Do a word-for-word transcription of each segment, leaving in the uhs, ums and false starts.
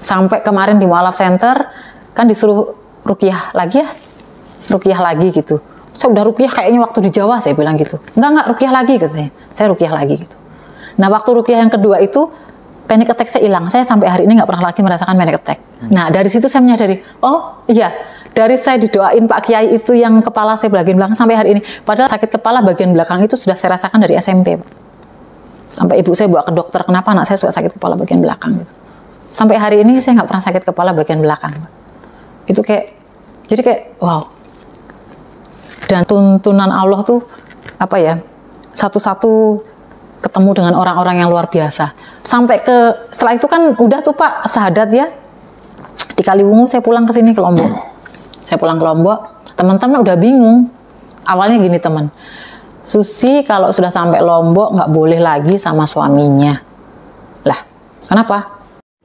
Sampai kemarin di Mu'alaf Center kan disuruh ruqyah lagi ya, ruqyah lagi gitu. Saya udah ruqyah kayaknya waktu di Jawa, saya bilang gitu. Enggak, enggak, ruqyah lagi katanya. Saya ruqyah lagi gitu. Nah, waktu ruqyah yang kedua itu panic attack saya hilang. Saya sampai hari ini nggak pernah lagi merasakan panic attack. Nah, dari situ saya menyadari, oh iya, dari saya didoain Pak Kiai itu yang kepala saya bagian belakang sampai hari ini. Padahal sakit kepala bagian belakang itu sudah saya rasakan dari S M P, Pak. Sampai ibu saya bawa ke dokter, kenapa anak saya suka sakit kepala bagian belakang gitu. Sampai hari ini saya nggak pernah sakit kepala bagian belakang. Itu kayak, jadi kayak wow. Dan tuntunan Allah tuh apa ya? Satu-satu ketemu dengan orang-orang yang luar biasa. Sampai ke setelah itu kan udah tuh Pak syahadat ya. Di Kaliwungu saya pulang ke sini ke Lombok. Saya pulang ke Lombok, teman-teman udah bingung. Awalnya gini teman, Susi kalau sudah sampai Lombok nggak boleh lagi sama suaminya. Lah, kenapa?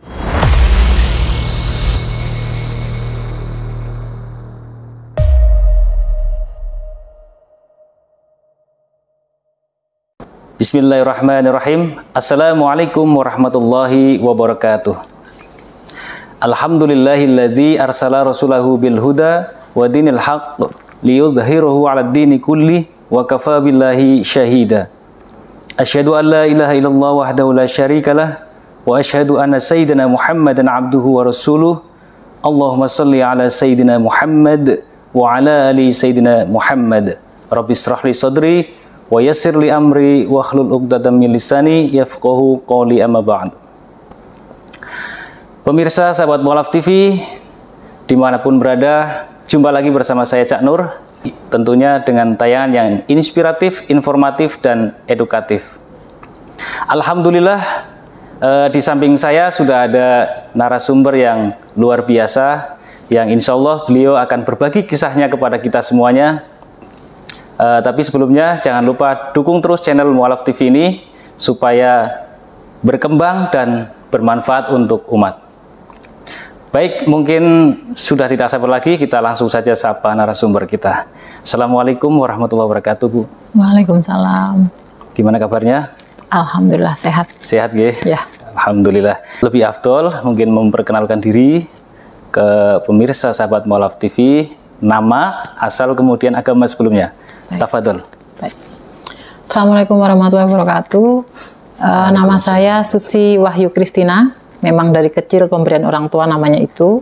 Bismillahirrahmanirrahim. Assalamualaikum warahmatullahi wabarakatuh. Alhamdulillahilladzi arsala rasulahu bil huda wa dinil haqq liyudhhirahu 'alad dini kulli wa kafa billahi syahida. Asyhadu an la ilaha illallah wahdahu la syarikalah wa asyhadu anna sayyidina Muhammadan 'abduhu wa rasuluh. Allahumma shalli 'ala sayyidina Muhammad wa 'ala ali sayyidina Muhammad. Rabbi shrah li sadri wa yassir li amri wa hlul 'uqdatam min lisani yafqahu qawli, amma ba'd. Pemirsa sahabat Mu'alaf T V dimanapun berada, jumpa lagi bersama saya Cak Nur, tentunya dengan tayangan yang inspiratif, informatif, dan edukatif. Alhamdulillah eh, di samping saya sudah ada narasumber yang luar biasa, yang insya Allah beliau akan berbagi kisahnya kepada kita semuanya. Uh, tapi sebelumnya jangan lupa dukung terus channel Mu'alaf T V ini supaya berkembang dan bermanfaat untuk umat. Baik, mungkin sudah tidak sabar lagi, kita langsung saja sapa narasumber kita. Assalamualaikum warahmatullahi wabarakatuh, Bu. Waalaikumsalam. Gimana kabarnya? Alhamdulillah sehat. Sehat, Ge? Ya. Alhamdulillah. Lebih afdol mungkin memperkenalkan diri ke pemirsa sahabat Mu'alaf T V, nama, asal, kemudian agama sebelumnya. Baik. Tafadhol. Baik. Assalamualaikum warahmatullahi wabarakatuh. Uh, nama saya Susi Wahyu Kristina. Memang dari kecil pemberian orang tua namanya itu.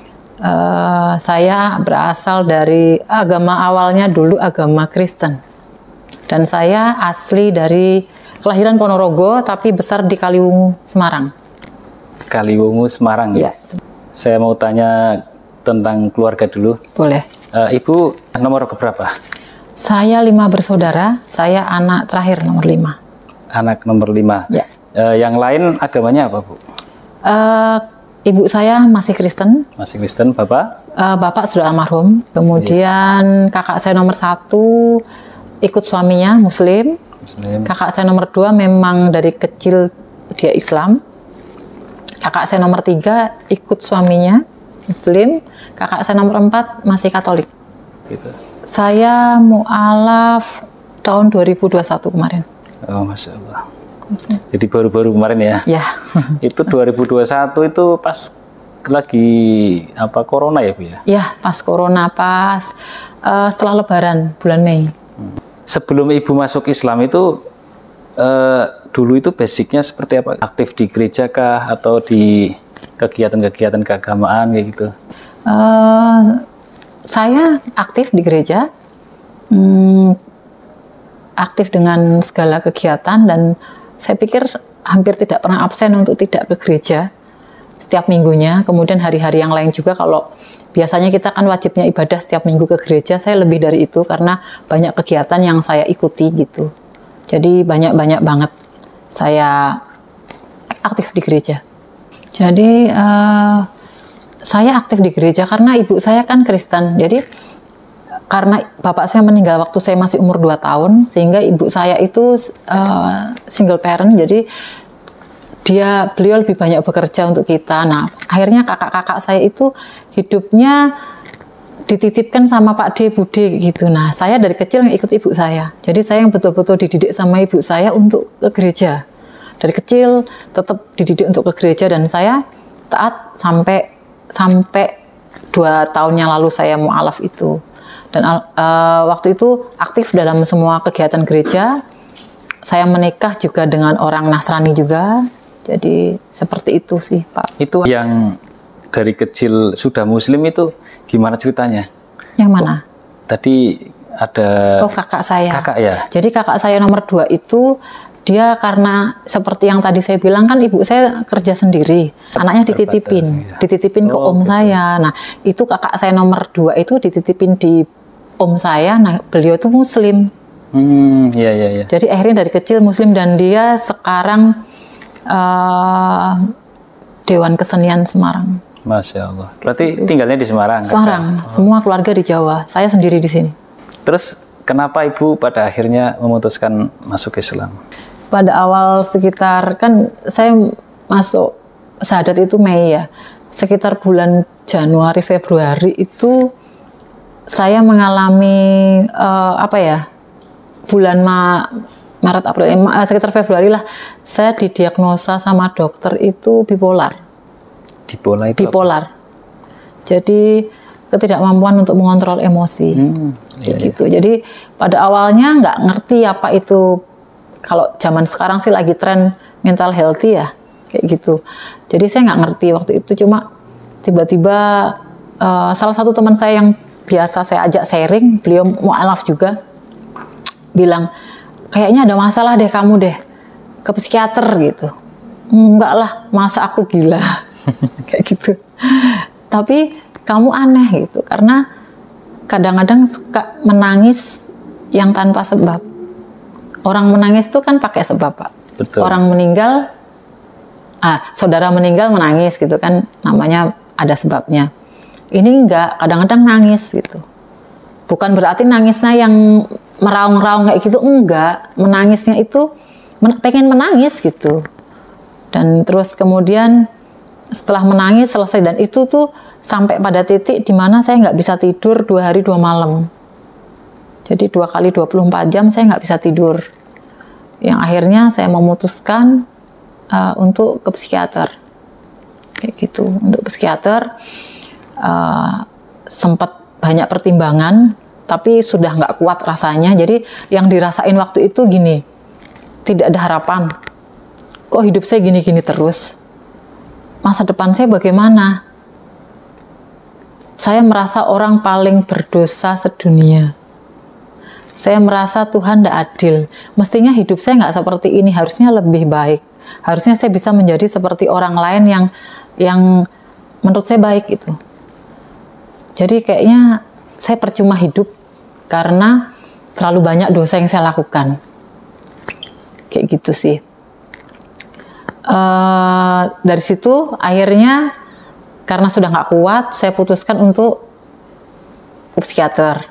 Uh, saya berasal dari agama awalnya dulu agama Kristen. Dan saya asli dari kelahiran Ponorogo tapi besar di Kaliwungu, Semarang. Kaliwungu, Semarang ya. Ya. Saya mau tanya tentang keluarga dulu. Boleh. Uh, Ibu nomor keberapa? Saya lima bersaudara, saya anak terakhir nomor lima. Anak nomor lima. Ya. Uh, yang lain agamanya apa, Bu? Uh, ibu saya masih Kristen. Masih Kristen, Bapak? Uh, Bapak sudah almarhum. Kemudian ya. Kakak saya nomor satu ikut suaminya Muslim. Muslim. Kakak saya nomor dua memang dari kecil dia Islam. Kakak saya nomor tiga ikut suaminya Muslim. Kakak saya nomor empat masih Katolik. Gitu. Saya mu'alaf tahun dua ribu dua puluh satu kemarin. Oh, Masya Allah. Jadi baru-baru kemarin ya? Ya. Itu dua ribu dua puluh satu itu pas lagi apa corona ya, Bu ya? Ya, pas corona, pas uh, setelah Lebaran bulan Mei. Sebelum Ibu masuk Islam itu uh, dulu itu basicnya seperti apa? Aktif di gereja kah atau di kegiatan-kegiatan keagamaan kayak gitu? Uh, Saya aktif di gereja, hmm, aktif dengan segala kegiatan, dan saya pikir hampir tidak pernah absen untuk tidak ke gereja setiap minggunya. Kemudian hari-hari yang lain juga, kalau biasanya kita kan wajibnya ibadah setiap minggu ke gereja, saya lebih dari itu karena banyak kegiatan yang saya ikuti gitu. Jadi banyak-banyak banget saya aktif di gereja. Jadi uh, saya aktif di gereja karena ibu saya kan Kristen. Jadi karena bapak saya meninggal waktu saya masih umur dua tahun, sehingga ibu saya itu uh, single parent. Jadi dia beliau lebih banyak bekerja untuk kita. Nah, akhirnya kakak-kakak saya itu hidupnya dititipkan sama Pak D, Bude gitu. Nah, saya dari kecil yang ikut ibu saya. Jadi saya yang betul-betul dididik sama ibu saya untuk ke gereja. Dari kecil tetap dididik untuk ke gereja, dan saya taat sampai sampai dua tahun yang lalu saya mu'alaf itu. Dan uh, waktu itu aktif dalam semua kegiatan gereja. Saya menikah juga dengan orang Nasrani juga. Jadi seperti itu sih, Pak. Itu yang dari kecil sudah Muslim itu gimana ceritanya? Yang mana? Oh, tadi ada... Oh, kakak saya. Kakak ya? Jadi kakak saya nomor dua itu, dia karena seperti yang tadi saya bilang kan ibu saya kerja sendiri. Anaknya dititipin. Ya. Dititipin ke oh, om gitu. saya. Nah, itu kakak saya nomor dua itu dititipin di om saya. Nah, beliau itu Muslim. Hmm, iya, iya, iya. Jadi akhirnya dari kecil Muslim dan dia sekarang uh, Dewan Kesenian Semarang. Masya Allah. Berarti tinggalnya di Semarang? Semarang. Oh. Semua keluarga di Jawa. Saya sendiri di sini. Terus kenapa Ibu pada akhirnya memutuskan masuk Islam? Pada awal sekitar, kan saya masuk syahadat itu Mei ya. Sekitar bulan Januari, Februari itu saya mengalami uh, apa ya, bulan Ma Maret, April, eh, sekitar Februari lah, saya didiagnosa sama dokter itu bipolar. Bipolar itu Bipolar. Apa? Jadi ketidakmampuan untuk mengontrol emosi. Hmm, iya, gitu. Iya. Jadi pada awalnya nggak ngerti apa itu. Kalau zaman sekarang sih lagi tren mental healthy ya, kayak gitu. Jadi saya nggak ngerti waktu itu. Cuma tiba-tiba uh, salah satu teman saya yang biasa saya ajak sharing, beliau mu'alaf juga, bilang, kayaknya ada masalah deh kamu deh, ke psikiater gitu. Enggak lah, masa aku gila. Kayak gitu. Tapi kamu aneh gitu, karena kadang-kadang suka menangis yang tanpa sebab. Orang menangis itu kan pakai sebab, Pak. Betul. Orang meninggal, ah, saudara meninggal menangis gitu kan, namanya ada sebabnya. Ini enggak, kadang-kadang nangis gitu. Bukan berarti nangisnya yang meraung-raung kayak gitu, enggak. Menangisnya itu men pengen menangis gitu. Dan terus kemudian setelah menangis selesai, dan itu tuh sampai pada titik di mana saya nggak bisa tidur dua hari dua malam. Jadi dua kali dua puluh empat jam saya nggak bisa tidur. Yang akhirnya saya memutuskan uh, untuk ke psikiater. Kayak gitu, untuk psikiater uh, sempat banyak pertimbangan, tapi sudah nggak kuat rasanya. Jadi yang dirasain waktu itu gini, tidak ada harapan. Kok hidup saya gini-gini terus? Masa depan saya bagaimana? Saya merasa orang paling berdosa sedunia. Saya merasa Tuhan tidak adil. Mestinya hidup saya nggak seperti ini, harusnya lebih baik. Harusnya saya bisa menjadi seperti orang lain yang yang menurut saya baik itu. Jadi kayaknya saya percuma hidup karena terlalu banyak dosa yang saya lakukan. Kayak gitu sih. Uh, dari situ akhirnya karena sudah nggak kuat, saya putuskan untuk ke psikiater.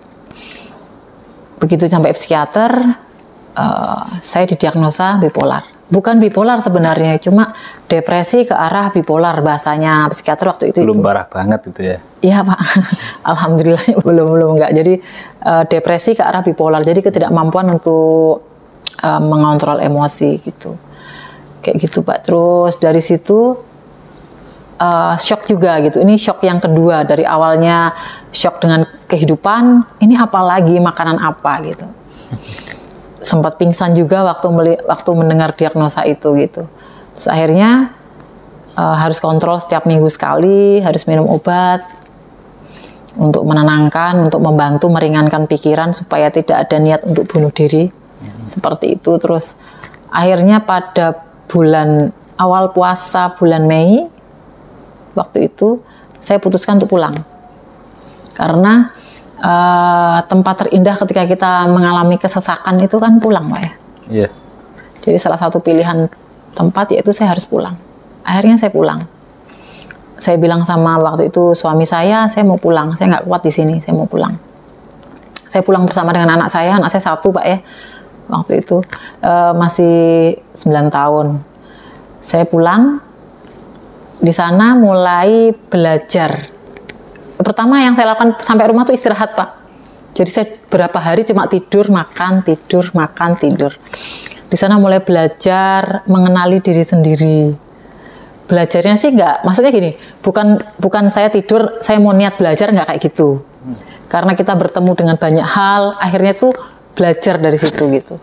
Begitu sampai psikiater, uh, saya didiagnosa bipolar. Bukan bipolar sebenarnya, cuma depresi ke arah bipolar bahasanya psikiater waktu itu. Belum itu. parah banget itu ya? Iya Pak, alhamdulillah belum belum nggak. Jadi uh, depresi ke arah bipolar. Jadi ketidakmampuan untuk uh, mengontrol emosi gitu. Kayak gitu Pak. Terus dari situ uh, shock juga gitu. Ini shock yang kedua, dari awalnya shock dengan kehidupan, ini apa lagi, makanan apa gitu. Sempat pingsan juga waktu meli, waktu mendengar diagnosa itu gitu. Terus akhirnya uh, harus kontrol setiap minggu sekali, harus minum obat untuk menenangkan, untuk membantu meringankan pikiran supaya tidak ada niat untuk bunuh diri. Hmm. Seperti itu. Terus akhirnya pada bulan awal puasa bulan Mei waktu itu saya putuskan untuk pulang. Karena uh, tempat terindah ketika kita mengalami kesesakan itu kan pulang, Pak ya. Iya. Yeah. Jadi salah satu pilihan tempat yaitu saya harus pulang. Akhirnya saya pulang. Saya bilang sama waktu itu suami saya, saya mau pulang, saya nggak kuat di sini, saya mau pulang. Saya pulang bersama dengan anak saya, anak saya satu Pak ya. Waktu itu uh, masih sembilan tahun. Saya pulang, di sana mulai belajar. Pertama yang saya lakukan sampai rumah tuh istirahat Pak. Jadi saya berapa hari cuma tidur, makan, tidur, makan, tidur. Di sana mulai belajar mengenali diri sendiri. belajarnya sih nggak, maksudnya gini, bukan bukan saya tidur, saya mau niat belajar, nggak kayak gitu. Hmm. Karena kita bertemu dengan banyak hal, akhirnya tuh belajar dari situ gitu.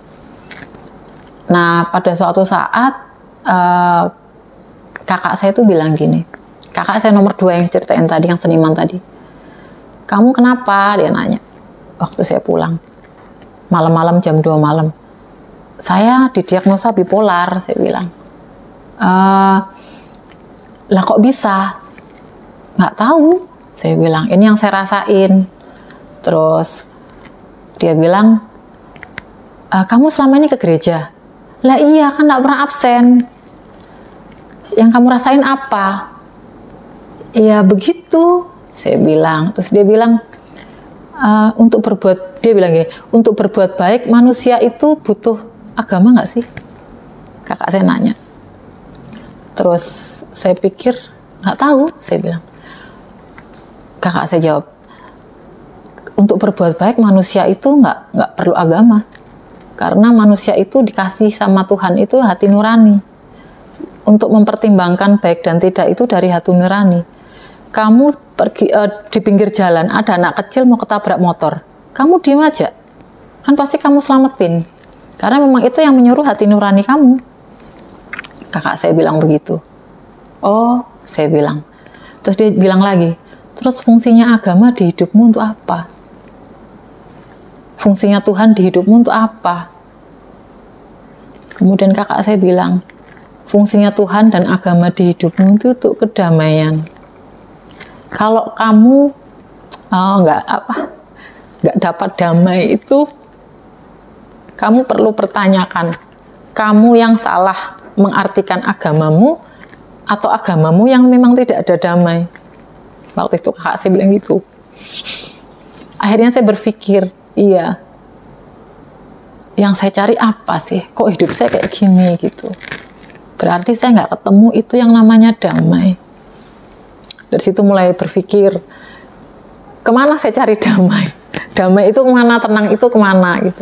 Nah, pada suatu saat uh, kakak saya tuh bilang gini, kakak saya nomor dua yang ceritain tadi, yang seniman tadi. Kamu kenapa? Dia nanya. Waktu saya pulang, malam-malam jam dua malam. Saya didiagnosa bipolar, saya bilang. Uh, lah kok bisa? Nggak tahu, saya bilang. Ini yang saya rasain. Terus dia bilang, e, kamu selama ini ke gereja? Lah iya, kan nggak pernah absen. Yang kamu rasain apa? Ya begitu, saya bilang. Terus dia bilang, e, untuk berbuat, dia bilang gini, untuk berbuat baik manusia itu butuh agama nggak sih? Kakak saya nanya. Terus saya pikir, nggak tahu, saya bilang. Kakak saya jawab, untuk berbuat baik manusia itu nggak nggak perlu agama, karena manusia itu dikasih sama Tuhan itu hati nurani. Untuk mempertimbangkan baik dan tidak itu dari hati nurani. Kamu pergi uh, di pinggir jalan, ada anak kecil mau ketabrak motor, kamu diem aja, kan pasti kamu selamatin, karena memang itu yang menyuruh hati nurani kamu. Kakak saya bilang begitu. Oh, saya bilang. Terus dia bilang lagi, terus fungsinya agama di hidupmu untuk apa? Fungsinya Tuhan di hidupmu untuk apa? Kemudian kakak saya bilang, fungsinya Tuhan dan agama di hidupmu itu untuk kedamaian. Kalau kamu oh, nggak apa, nggak dapat damai itu, kamu perlu pertanyakan, kamu yang salah mengartikan agamamu atau agamamu yang memang tidak ada damai. Waktu itu kakak saya bilang gitu. Akhirnya saya berpikir, iya, yang saya cari apa sih? Kok hidup saya kayak gini gitu? Berarti saya nggak ketemu itu yang namanya damai. Dari situ mulai berpikir, kemana saya cari damai? Damai itu kemana? Tenang itu kemana gitu?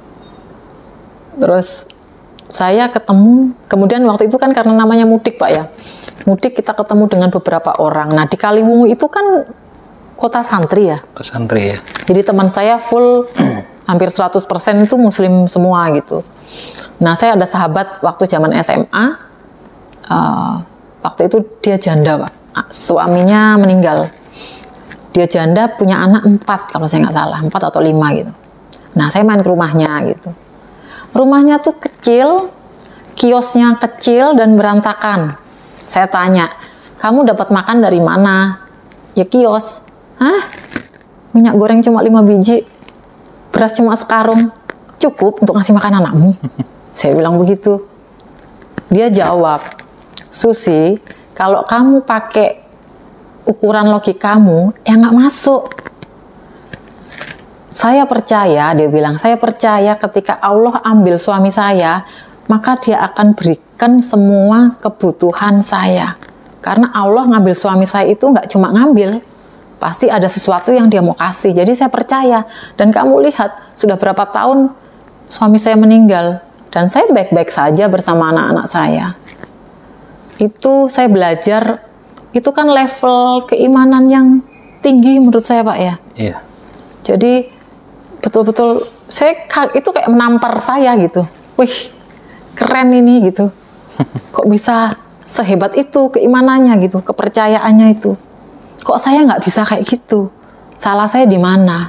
Terus saya ketemu, kemudian waktu itu kan karena namanya mudik Pak ya, mudik kita ketemu dengan beberapa orang. Nah di Kaliwungu itu kan kota santri ya. Kota santri ya. Jadi teman saya full hampir seratus persen itu muslim semua gitu. Nah saya ada sahabat waktu zaman S M A, uh, waktu itu dia janda Pak, suaminya meninggal. Dia janda punya anak empat kalau saya nggak salah, empat atau lima gitu. Nah saya main ke rumahnya gitu. Rumahnya tuh kecil, kiosnya kecil dan berantakan. Saya tanya, kamu dapat makan dari mana? Ya kios. Hah? Minyak goreng cuma lima biji, beras cuma sekarung, cukup untuk ngasih makan anakmu? Saya bilang begitu. Dia jawab, Susi, kalau kamu pakai ukuran logikamu, ya nggak masuk. Saya percaya, dia bilang, saya percaya ketika Allah ambil suami saya, maka dia akan berikan semua kebutuhan saya. Karena Allah ngambil suami saya itu nggak cuma ngambil, pasti ada sesuatu yang dia mau kasih. Jadi saya percaya. Dan kamu lihat, sudah berapa tahun suami saya meninggal, dan saya baik-baik saja bersama anak-anak saya. Itu saya belajar, itu kan level keimanan yang tinggi menurut saya Pak ya. Iya. Jadi betul-betul saya itu kayak menampar saya gitu. Wih, keren ini gitu. Kok bisa sehebat itu keimanannya gitu, kepercayaannya itu. Kok saya nggak bisa kayak gitu? Salah saya di mana?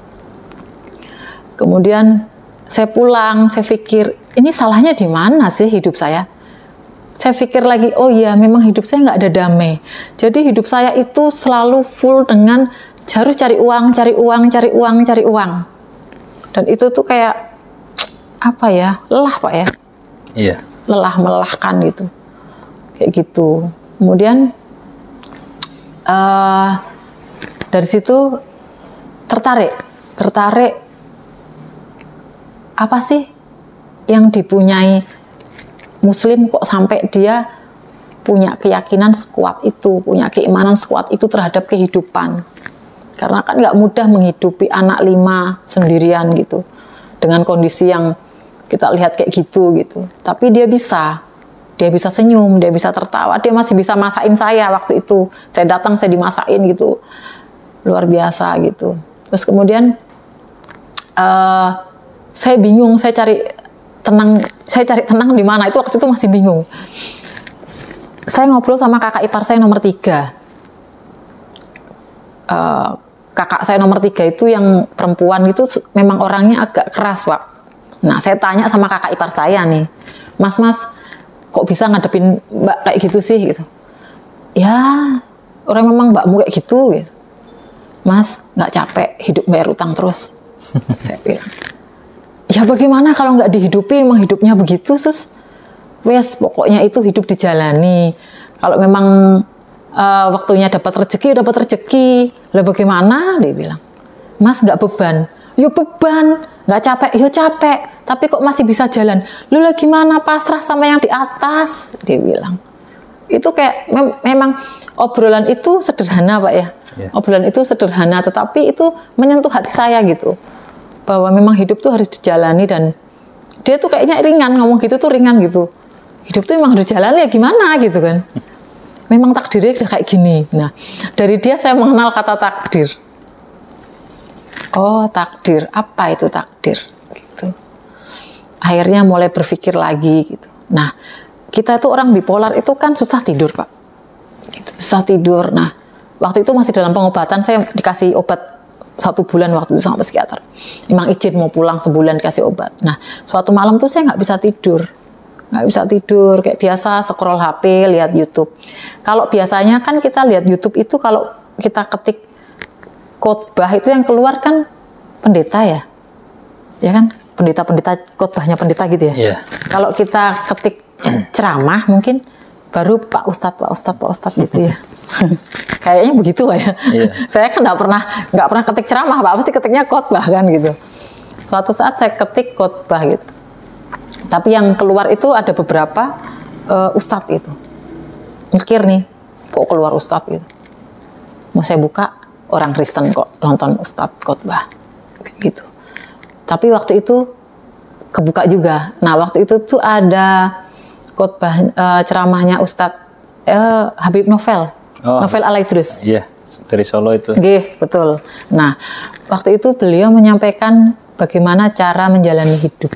Kemudian saya pulang, saya pikir ini salahnya di mana sih hidup saya? Saya pikir lagi, oh iya memang hidup saya nggak ada damai. Jadi hidup saya itu selalu full dengan harus cari uang, cari uang, cari uang, cari uang. Dan itu tuh kayak apa ya, lelah Pak ya. Iya. Lelah, melelahkan gitu. Kayak gitu. Kemudian uh, dari situ tertarik, tertarik apa sih yang dipunyai Muslim kok sampai dia punya keyakinan sekuat itu, punya keimanan sekuat itu terhadap kehidupan. Karena kan nggak mudah menghidupi anak lima sendirian gitu, dengan kondisi yang kita lihat kayak gitu gitu. Tapi dia bisa, dia bisa senyum, dia bisa tertawa, dia masih bisa masakin saya waktu itu. Saya datang, saya dimasakin gitu, luar biasa gitu. Terus kemudian uh, saya bingung, saya cari tenang, saya cari tenang di mana, itu waktu itu masih bingung. Saya ngobrol sama kakak ipar saya nomor tiga. Uh, kakak saya nomor tiga itu yang perempuan itu memang orangnya agak keras, Pak. Nah, saya tanya sama kakak ipar saya nih, Mas, Mas, kok bisa ngadepin Mbak kayak gitu sih? Gitu. Ya, orang memang Mbakmu kayak gitu. Gitu. Mas, nggak capek hidup bayar utang terus? Saya bilang. Ya bagaimana kalau nggak dihidupi, emang hidupnya begitu, Sus. Wes, pokoknya itu hidup dijalani. Kalau memang uh, waktunya dapat rezeki, dapat rezeki. Lah bagaimana? Dia bilang. Mas nggak beban. Yo beban. Nggak capek, yo capek. Tapi kok masih bisa jalan? Lu lah gimana? Pasrah sama yang di atas. Dia bilang. Itu kayak mem memang obrolan itu sederhana, Pak ya. Yeah. Obrolan itu sederhana, tetapi itu menyentuh hati saya gitu. Bahwa memang hidup tuh harus dijalani, dan dia tuh kayaknya ringan, ngomong gitu tuh ringan gitu. Hidup tuh memang harus dijalani, ya gimana gitu kan. Memang takdirnya udah kayak gini. Nah, dari dia saya mengenal kata takdir. Oh, takdir. Apa itu takdir? Gitu. Akhirnya mulai berpikir lagi gitu. Nah, kita tuh orang bipolar itu kan susah tidur, Pak. Gitu. Susah tidur. Nah, waktu itu masih dalam pengobatan, saya dikasih obat satu bulan waktu itu sama psikiater. Emang izin mau pulang sebulan dikasih obat. Nah, suatu malam tuh saya nggak bisa tidur. Nggak bisa tidur, kayak biasa scroll H P, lihat YouTube. Kalau biasanya kan kita lihat YouTube itu kalau kita ketik khotbah itu yang keluar kan pendeta ya. Ya kan? Pendeta-pendeta, khotbahnya pendeta gitu ya. Yeah. Kalau kita ketik ceramah mungkin baru Pak Ustadz, Pak Ustadz, Pak Ustadz gitu ya. Kayaknya begitu Pak ya. Yeah. Saya kan nggak pernah nggak pernah ketik ceramah, Pak. Pasti ketiknya khotbah kan gitu. Suatu saat saya ketik khotbah gitu. Tapi yang keluar itu ada beberapa uh, ustadz itu. Mikir nih, kok keluar ustadz gitu. Mau saya buka, orang Kristen kok nonton ustadz khotbah kayak gitu. Tapi waktu itu kebuka juga. Nah waktu itu tuh ada khotbah uh, ceramahnya ustadz uh, Habib Novel. Oh, Novel Alaidrus. Iya, dari Solo itu. Gih, betul. Nah, waktu itu beliau menyampaikan bagaimana cara menjalani hidup.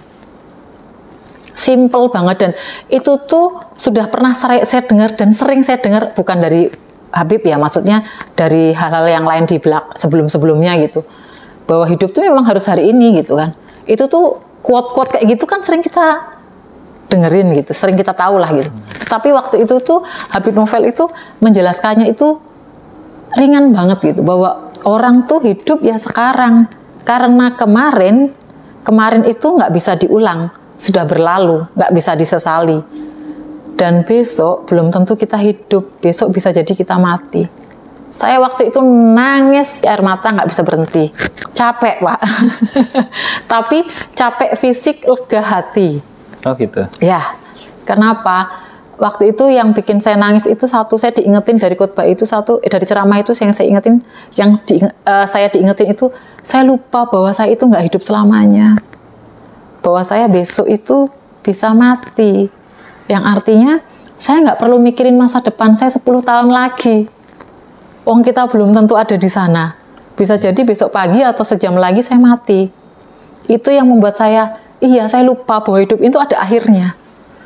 Simple banget, dan itu tuh sudah pernah saya, saya dengar dan sering saya dengar, bukan dari Habib ya, maksudnya dari hal-hal yang lain di belak sebelum-sebelumnya gitu. Bahwa hidup tuh memang harus hari ini gitu kan. Itu tuh quote-quote kayak gitu kan sering kita dengerin gitu, sering kita tahu lah gitu. Tapi waktu itu tuh Habib Novel itu menjelaskannya itu ringan banget gitu, bahwa orang tuh hidup ya sekarang, karena kemarin kemarin itu nggak bisa diulang, sudah berlalu, nggak bisa disesali, dan besok belum tentu kita hidup, besok bisa jadi kita mati. Saya waktu itu nangis air mata nggak bisa berhenti, capek Pak. Tapi capek fisik, lega hati. Oh gitu. Ya, kenapa? Waktu itu yang bikin saya nangis itu satu, saya diingetin dari khotbah itu satu, eh, dari ceramah itu yang saya ingetin, yang di, uh, saya diingetin itu, saya lupa bahwa saya itu nggak hidup selamanya, bahwa saya besok itu bisa mati, yang artinya saya nggak perlu mikirin masa depan saya sepuluh tahun lagi. Wong kita belum tentu ada di sana, bisa jadi besok pagi atau sejam lagi saya mati. Itu yang membuat saya, iya, saya lupa bahwa hidup itu ada akhirnya.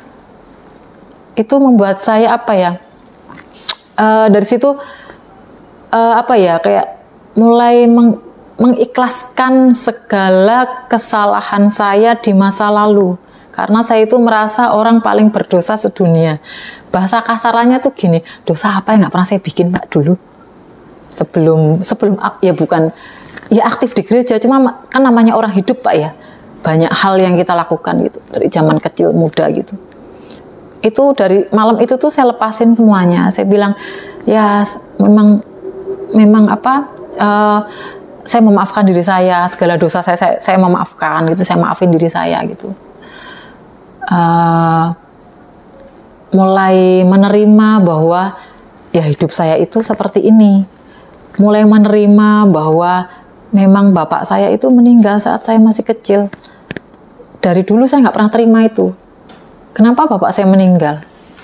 Itu membuat saya apa ya? Uh, dari situ uh, apa ya? Kayak mulai meng, mengikhlaskan segala kesalahan saya di masa lalu. Karena saya itu merasa orang paling berdosa sedunia. Bahasa kasarannya tuh gini, dosa apa yang nggak pernah saya bikin Pak dulu? Sebelum sebelum ya bukan ya aktif di gereja, cuma kan namanya orang hidup Pak ya. Banyak hal yang kita lakukan gitu dari zaman kecil muda gitu. Itu dari malam itu tuh saya lepasin semuanya. Saya bilang ya memang memang apa uh, saya memaafkan diri saya, segala dosa saya saya, saya memaafkan gitu, saya maafin diri saya gitu. Uh, mulai menerima bahwa ya hidup saya itu seperti ini. Mulai menerima bahwa memang bapak saya itu meninggal saat saya masih kecil. Dari dulu saya nggak pernah terima itu. Kenapa bapak saya meninggal?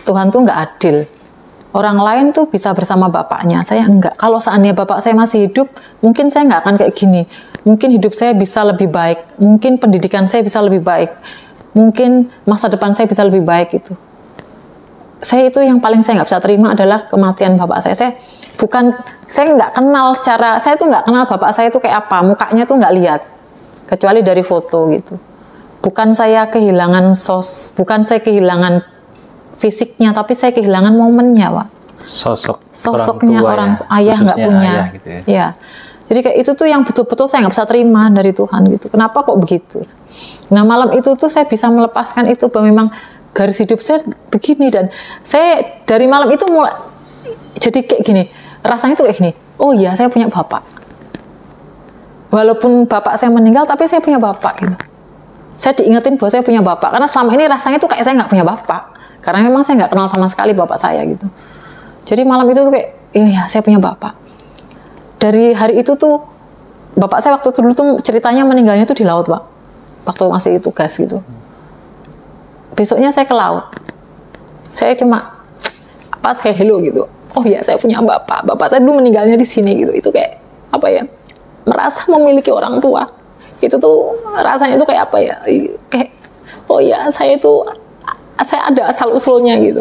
Tuhan tuh nggak adil. Orang lain tuh bisa bersama bapaknya, saya enggak. Kalau seandainya bapak saya masih hidup, mungkin saya nggak akan kayak gini. Mungkin hidup saya bisa lebih baik, mungkin pendidikan saya bisa lebih baik, mungkin masa depan saya bisa lebih baik gitu. Saya itu yang paling saya nggak bisa terima adalah kematian bapak saya. Saya bukan, saya nggak kenal secara, saya tuh nggak kenal bapak saya itu kayak apa, mukanya tuh nggak lihat, kecuali dari foto gitu. Bukan saya kehilangan sos, bukan saya kehilangan fisiknya, tapi saya kehilangan momennya, Pak. Sosok Sosoknya orang tua, orang, ya, ayah nggak punya. Ayah, gitu ya. Ya. Jadi kayak itu tuh yang betul-betul saya nggak bisa terima dari Tuhan gitu. Kenapa kok begitu? Nah malam itu tuh saya bisa melepaskan itu bahwa memang garis hidup saya begini, dan saya dari malam itu mulai jadi kayak gini, rasanya tuh kayak gini. Oh iya, saya punya bapak. Walaupun bapak saya meninggal, tapi saya punya bapak gitu. Saya diingetin bahwa saya punya bapak, karena selama ini rasanya tuh kayak saya nggak punya bapak. Karena memang saya nggak kenal sama sekali bapak saya gitu. Jadi malam itu tuh kayak, iya ya, saya punya bapak. Dari hari itu tuh, bapak saya waktu itu dulu tuh ceritanya meninggalnya tuh di laut, Pak. Waktu masih tugas gitu. Besoknya saya ke laut. Saya cuma, apa, saya hello gitu. Oh ya, saya punya bapak. Bapak saya dulu meninggalnya di sini gitu. Itu kayak, apa ya, merasa memiliki orang tua. Itu tuh, rasanya tuh kayak apa ya, kayak, oh ya, saya itu saya ada asal-usulnya gitu.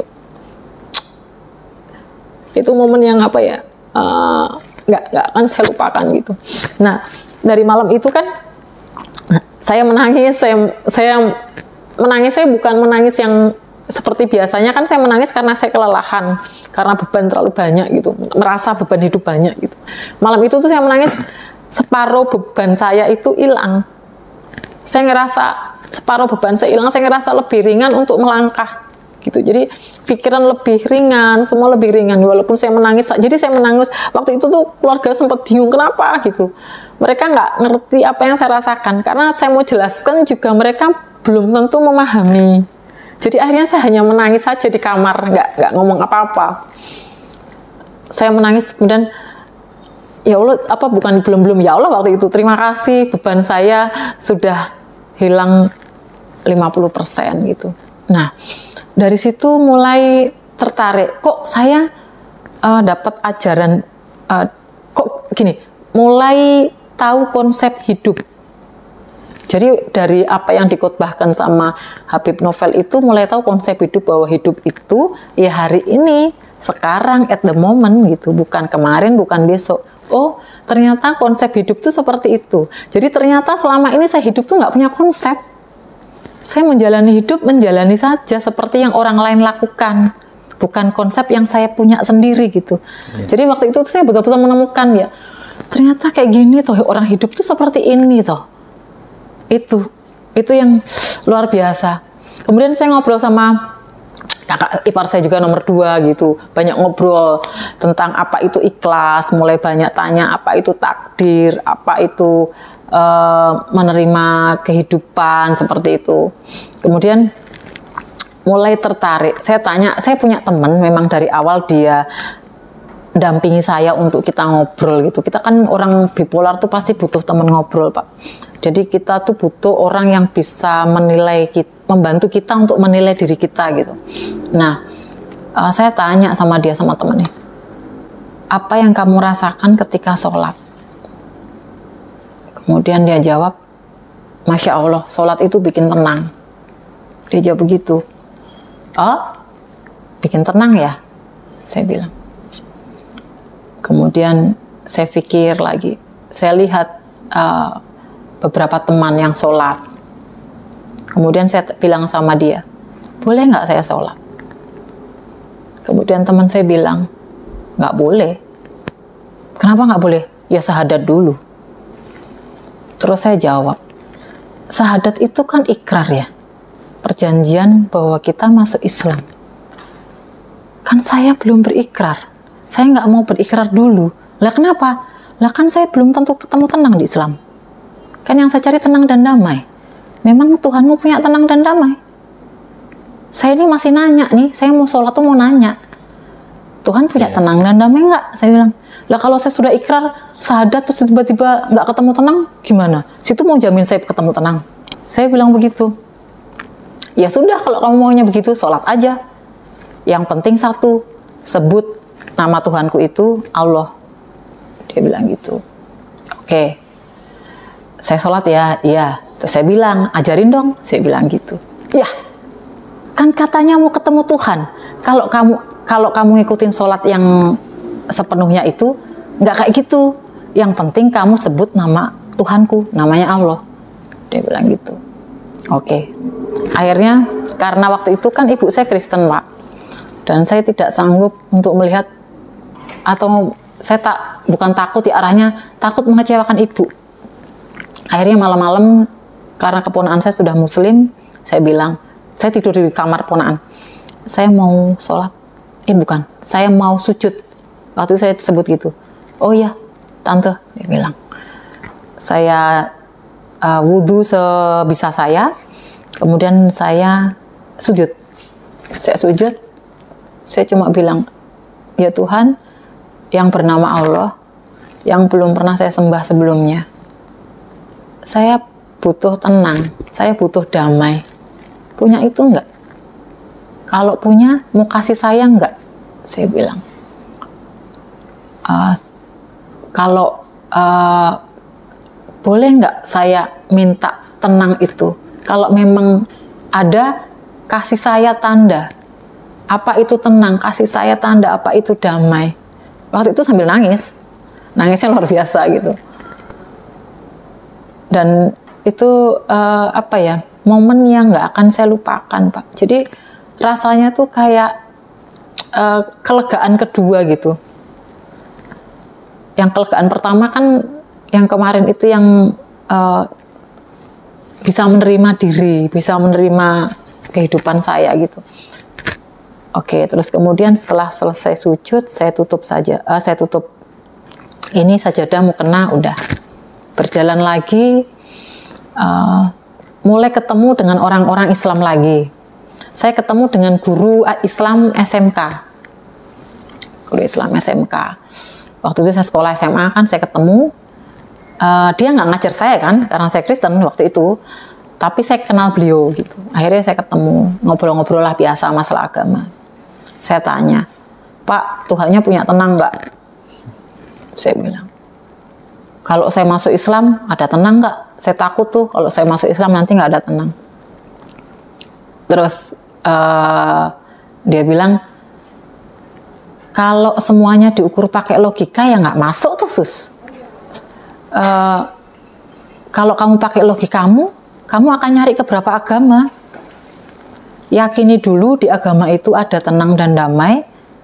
Itu momen yang apa ya, uh, nggak nggak akan saya lupakan gitu. Nah dari malam itu kan saya menangis, saya saya menangis, saya bukan menangis yang seperti biasanya kan, saya menangis karena saya kelelahan, karena beban terlalu banyak gitu, merasa beban hidup banyak gitu. Malam itu tuh saya menangis, separuh beban saya itu hilang. Saya ngerasa separuh beban saya hilang, saya ngerasa lebih ringan untuk melangkah gitu. Jadi pikiran lebih ringan, semua lebih ringan walaupun saya menangis. Jadi saya menangis waktu itu tuh keluarga sempat bingung kenapa gitu. Mereka nggak ngerti apa yang saya rasakan, karena saya mau jelaskan juga mereka belum tentu memahami. Jadi akhirnya saya hanya menangis saja di kamar, nggak nggak ngomong apa-apa. Saya menangis kemudian, ya Allah, apa bukan belum-belum ya Allah waktu itu, terima kasih beban saya sudah hilang lima puluh persen gitu. Nah, dari situ mulai tertarik, kok saya uh, dapat ajaran, uh, kok gini, mulai tahu konsep hidup. Jadi dari apa yang dikotbahkan sama Habib Novel itu mulai tahu konsep hidup, bahwa hidup itu ya hari ini, sekarang, at the moment gitu, bukan kemarin, bukan besok. Oh, ternyata konsep hidup tuh seperti itu. Jadi ternyata selama ini saya hidup tuh nggak punya konsep. Saya menjalani hidup, menjalani saja seperti yang orang lain lakukan. Bukan konsep yang saya punya sendiri gitu. Ya. Jadi waktu itu saya betul-betul menemukan ya, ternyata kayak gini toh, orang hidup tuh seperti ini toh. Itu, itu yang luar biasa. Kemudian saya ngobrol sama kakak ipar saya juga nomor dua gitu, banyak ngobrol tentang apa itu ikhlas, mulai banyak tanya apa itu takdir, apa itu uh, menerima kehidupan seperti itu. Kemudian mulai tertarik, saya tanya, saya punya teman memang dari awal dia dampingi saya untuk kita ngobrol gitu. Kita kan orang bipolar tuh pasti butuh teman ngobrol, Pak. Jadi kita tuh butuh orang yang bisa menilai kita, membantu kita untuk menilai diri kita gitu. Nah, uh, saya tanya sama dia, sama temennya, apa yang kamu rasakan ketika sholat? Kemudian dia jawab, Masya Allah, sholat itu bikin tenang. Dia jawab begitu. Oh, bikin tenang ya? Saya bilang. Kemudian saya pikir lagi, saya lihat uh, beberapa teman yang sholat. Kemudian saya bilang sama dia, boleh nggak saya sholat? Kemudian teman saya bilang, nggak boleh. Kenapa nggak boleh? Ya syahadat dulu. Terus saya jawab, syahadat itu kan ikrar ya, perjanjian bahwa kita masuk Islam. Kan saya belum berikrar, saya nggak mau berikrar dulu. Lah kenapa? Lah kan saya belum tentu ketemu tenang di Islam. Kan yang saya cari tenang dan damai. Memang Tuhanmu punya tenang dan damai? Saya ini masih nanya nih, saya mau sholat tuh mau nanya, Tuhan punya yeah. tenang dan damai nggak? Saya bilang, lah kalau saya sudah ikrar, syahadat terus tiba-tiba nggak ketemu tenang, gimana? Situ mau jamin saya ketemu tenang? Saya bilang begitu. Ya sudah, kalau kamu maunya begitu, sholat aja. Yang penting satu, sebut nama Tuhanku itu Allah. Dia bilang gitu. Oke, saya sholat ya, iya. Terus saya bilang, ajarin dong. Saya bilang gitu. Ya, kan katanya mau ketemu Tuhan. Kalau kamu kalau kamu ngikutin sholat yang sepenuhnya itu, nggak kayak gitu. Yang penting kamu sebut nama Tuhanku, namanya Allah. Dia bilang gitu. Oke. Akhirnya karena waktu itu kan ibu saya Kristen, Pak. Dan saya tidak sanggup untuk melihat, atau saya tak bukan takut ya, arahnya takut mengecewakan ibu. Akhirnya malam-malam karena keponakan saya sudah muslim, saya bilang, saya tidur di kamar ponakan. Saya mau sholat. Eh bukan, saya mau sujud. Waktu itu saya sebut gitu. Oh iya, tante, dia bilang. Saya uh, wudhu sebisa saya, kemudian saya sujud. Saya sujud, saya cuma bilang, ya Tuhan, yang bernama Allah, yang belum pernah saya sembah sebelumnya. Saya butuh tenang, saya butuh damai. Punya itu enggak? Kalau punya, mau kasih saya enggak? Saya bilang. Uh, kalau uh, boleh enggak saya minta tenang itu? Kalau memang ada, kasih saya tanda. Apa itu tenang? Kasih saya tanda. Apa itu damai? Waktu itu sambil nangis. Nangisnya luar biasa gitu. Dan itu uh, apa ya, momen yang nggak akan saya lupakan, Pak. Jadi rasanya tuh kayak uh, kelegaan kedua gitu. Yang kelegaan pertama kan yang kemarin itu yang uh, bisa menerima diri, bisa menerima kehidupan saya gitu. Oke, terus kemudian setelah selesai sujud, saya tutup saja, uh, saya tutup ini sajadah mukena, udah berjalan lagi, uh, mulai ketemu dengan orang-orang Islam lagi. Saya ketemu dengan guru Islam S M K, guru Islam S M K. Waktu itu saya sekolah S M A kan, saya ketemu, uh, dia nggak ngajar saya kan, karena saya Kristen waktu itu, tapi saya kenal beliau gitu. Akhirnya saya ketemu, ngobrol-ngobrol lah biasa masalah agama. Saya tanya, Pak, Tuhannya punya tenang nggak? Saya bilang, kalau saya masuk Islam ada tenang nggak? Saya takut tuh kalau saya masuk Islam nanti nggak ada tenang. Terus uh, dia bilang, kalau semuanya diukur pakai logika ya nggak masuk tuh sus. Uh, kalau kamu pakai logikamu, kamu akan nyari ke berapa agama. Yakini dulu di agama itu ada tenang dan damai,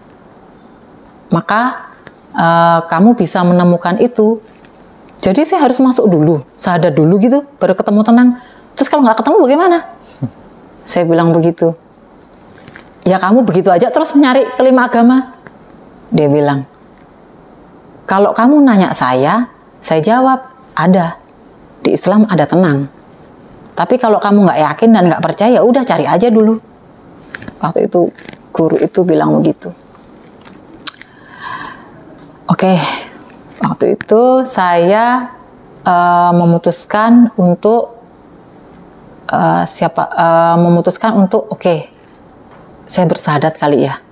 maka uh, kamu bisa menemukan itu. Jadi saya harus masuk dulu, sadar dulu gitu, baru ketemu tenang. Terus kalau nggak ketemu bagaimana? Saya bilang begitu. Ya kamu begitu aja terus nyari kelima agama. Dia bilang, kalau kamu nanya saya, saya jawab, ada. Di Islam ada tenang. Tapi kalau kamu nggak yakin dan nggak percaya, udah cari aja dulu. Waktu itu guru itu bilang begitu. Oke, waktu itu saya uh, memutuskan untuk uh, siapa uh, memutuskan untuk oke, okay, saya bersahadat kali ya.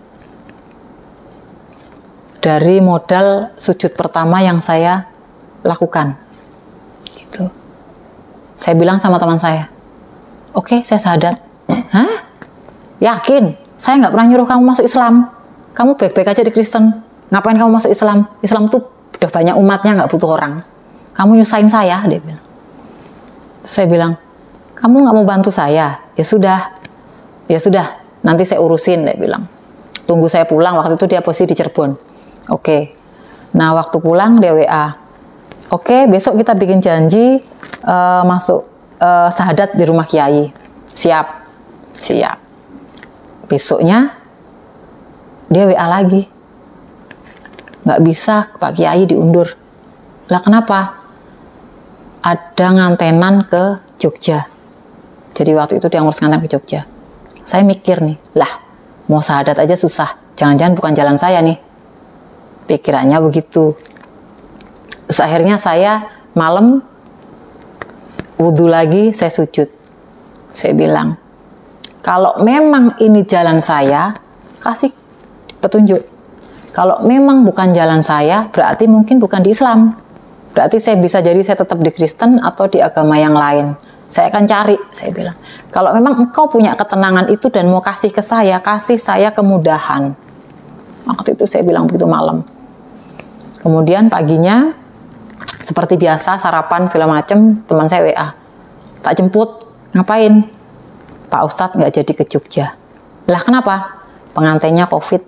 Dari modal sujud pertama yang saya lakukan, gitu. Saya bilang sama teman saya, oke, okay, saya sahadat. Hah? Yakin? Saya nggak pernah nyuruh kamu masuk Islam. Kamu baik-baik aja di Kristen. Ngapain kamu masuk Islam? Islam tuh udah banyak umatnya, nggak butuh orang. Kamu nyusahin saya, dia bilang. Saya bilang, kamu nggak mau bantu saya? Ya sudah, ya sudah. Nanti saya urusin, dia bilang. Tunggu saya pulang. Waktu itu dia posisi di Cirebon. Oke. Okay. Nah, waktu pulang dia W A. Oke, okay, besok kita bikin janji. Uh, masuk uh, sahadat di rumah Kiai. Siap, siap. Besoknya dia W A lagi, nggak bisa Pak Kiai diundur. Lah kenapa? Ada ngantenan ke Jogja. Jadi waktu itu dia ngurus nganten ke Jogja. Saya mikir nih, lah mau sahadat aja susah. Jangan-jangan bukan jalan saya nih. Pikirannya begitu. Terus akhirnya saya malam wudhu lagi, saya sujud. Saya bilang, kalau memang ini jalan saya, kasih petunjuk. Kalau memang bukan jalan saya, berarti mungkin bukan di Islam. Berarti saya bisa jadi saya tetap di Kristen atau di agama yang lain. Saya akan cari, saya bilang. Kalau memang engkau punya ketenangan itu dan mau kasih ke saya, kasih saya kemudahan. Waktu itu saya bilang begitu malam. Kemudian paginya, seperti biasa, sarapan segala macam, teman saya W A. Tak jemput, ngapain? Pak Ustadz nggak jadi ke Jogja. Lah kenapa? Pengantinnya COVID.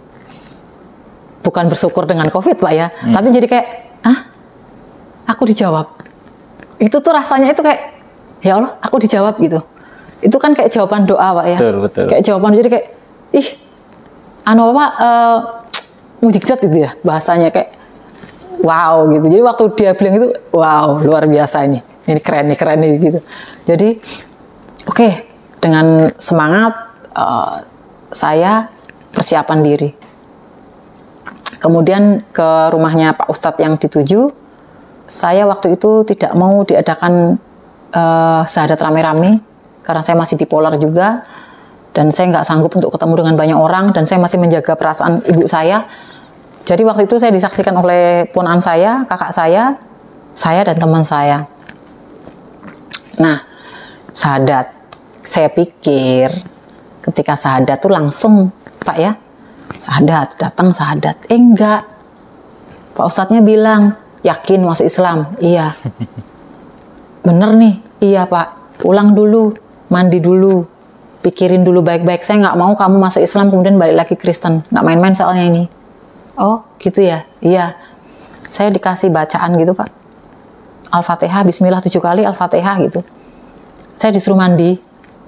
Bukan bersyukur dengan COVID, Pak ya. Hmm. Tapi jadi kayak, ah, aku dijawab. Itu tuh rasanya itu kayak, ya Allah, aku dijawab gitu. Itu kan kayak jawaban doa, Pak ya. Betul, betul. Kayak jawaban, jadi kayak, ih, anu apa, uh, mujizat gitu ya bahasanya, kayak, wow gitu. Jadi waktu dia bilang itu, wow, luar biasa ini. Ini keren nih, keren nih gitu. Jadi, oke, okay, dengan semangat, uh, saya persiapan diri. Kemudian ke rumahnya Pak Ustadz yang dituju, saya waktu itu tidak mau diadakan uh, syahadat rame-rame, karena saya masih bipolar juga, dan saya nggak sanggup untuk ketemu dengan banyak orang, dan saya masih menjaga perasaan ibu saya. Jadi waktu itu saya disaksikan oleh ponakan saya, kakak saya, saya dan teman saya. Nah, syahadat, saya pikir ketika syahadat tuh langsung, Pak ya, syahadat, datang syahadat. Eh enggak, Pak Ustadznya bilang, yakin masuk Islam? Iya. Bener nih? Iya Pak, pulang dulu, mandi dulu, pikirin dulu baik-baik. Saya nggak mau kamu masuk Islam kemudian balik lagi Kristen, nggak main-main soalnya ini. Oh gitu ya? Iya. Saya dikasih bacaan gitu Pak, Al-Fatihah, Bismillah tujuh kali, Al-Fatihah gitu. Saya disuruh mandi.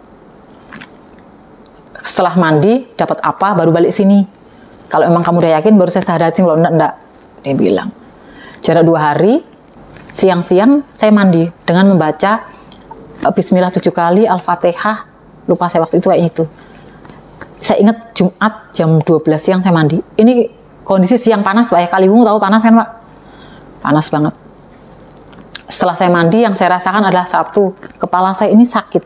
Setelah mandi, dapat apa, baru balik sini. Kalau emang kamu udah yakin, baru saya sahadatin. Kalau enggak, enggak. Dia bilang. Jarak dua hari, siang-siang saya mandi dengan membaca Bismillah tujuh kali, Al-Fatihah. Lupa saya waktu itu kayak itu. Saya ingat Jumat jam dua belas siang saya mandi. Ini kondisi siang panas Pak ya. Kaliwungu tahu panas kan Pak? Panas banget. Setelah saya mandi, yang saya rasakan adalah satu, kepala saya ini sakit.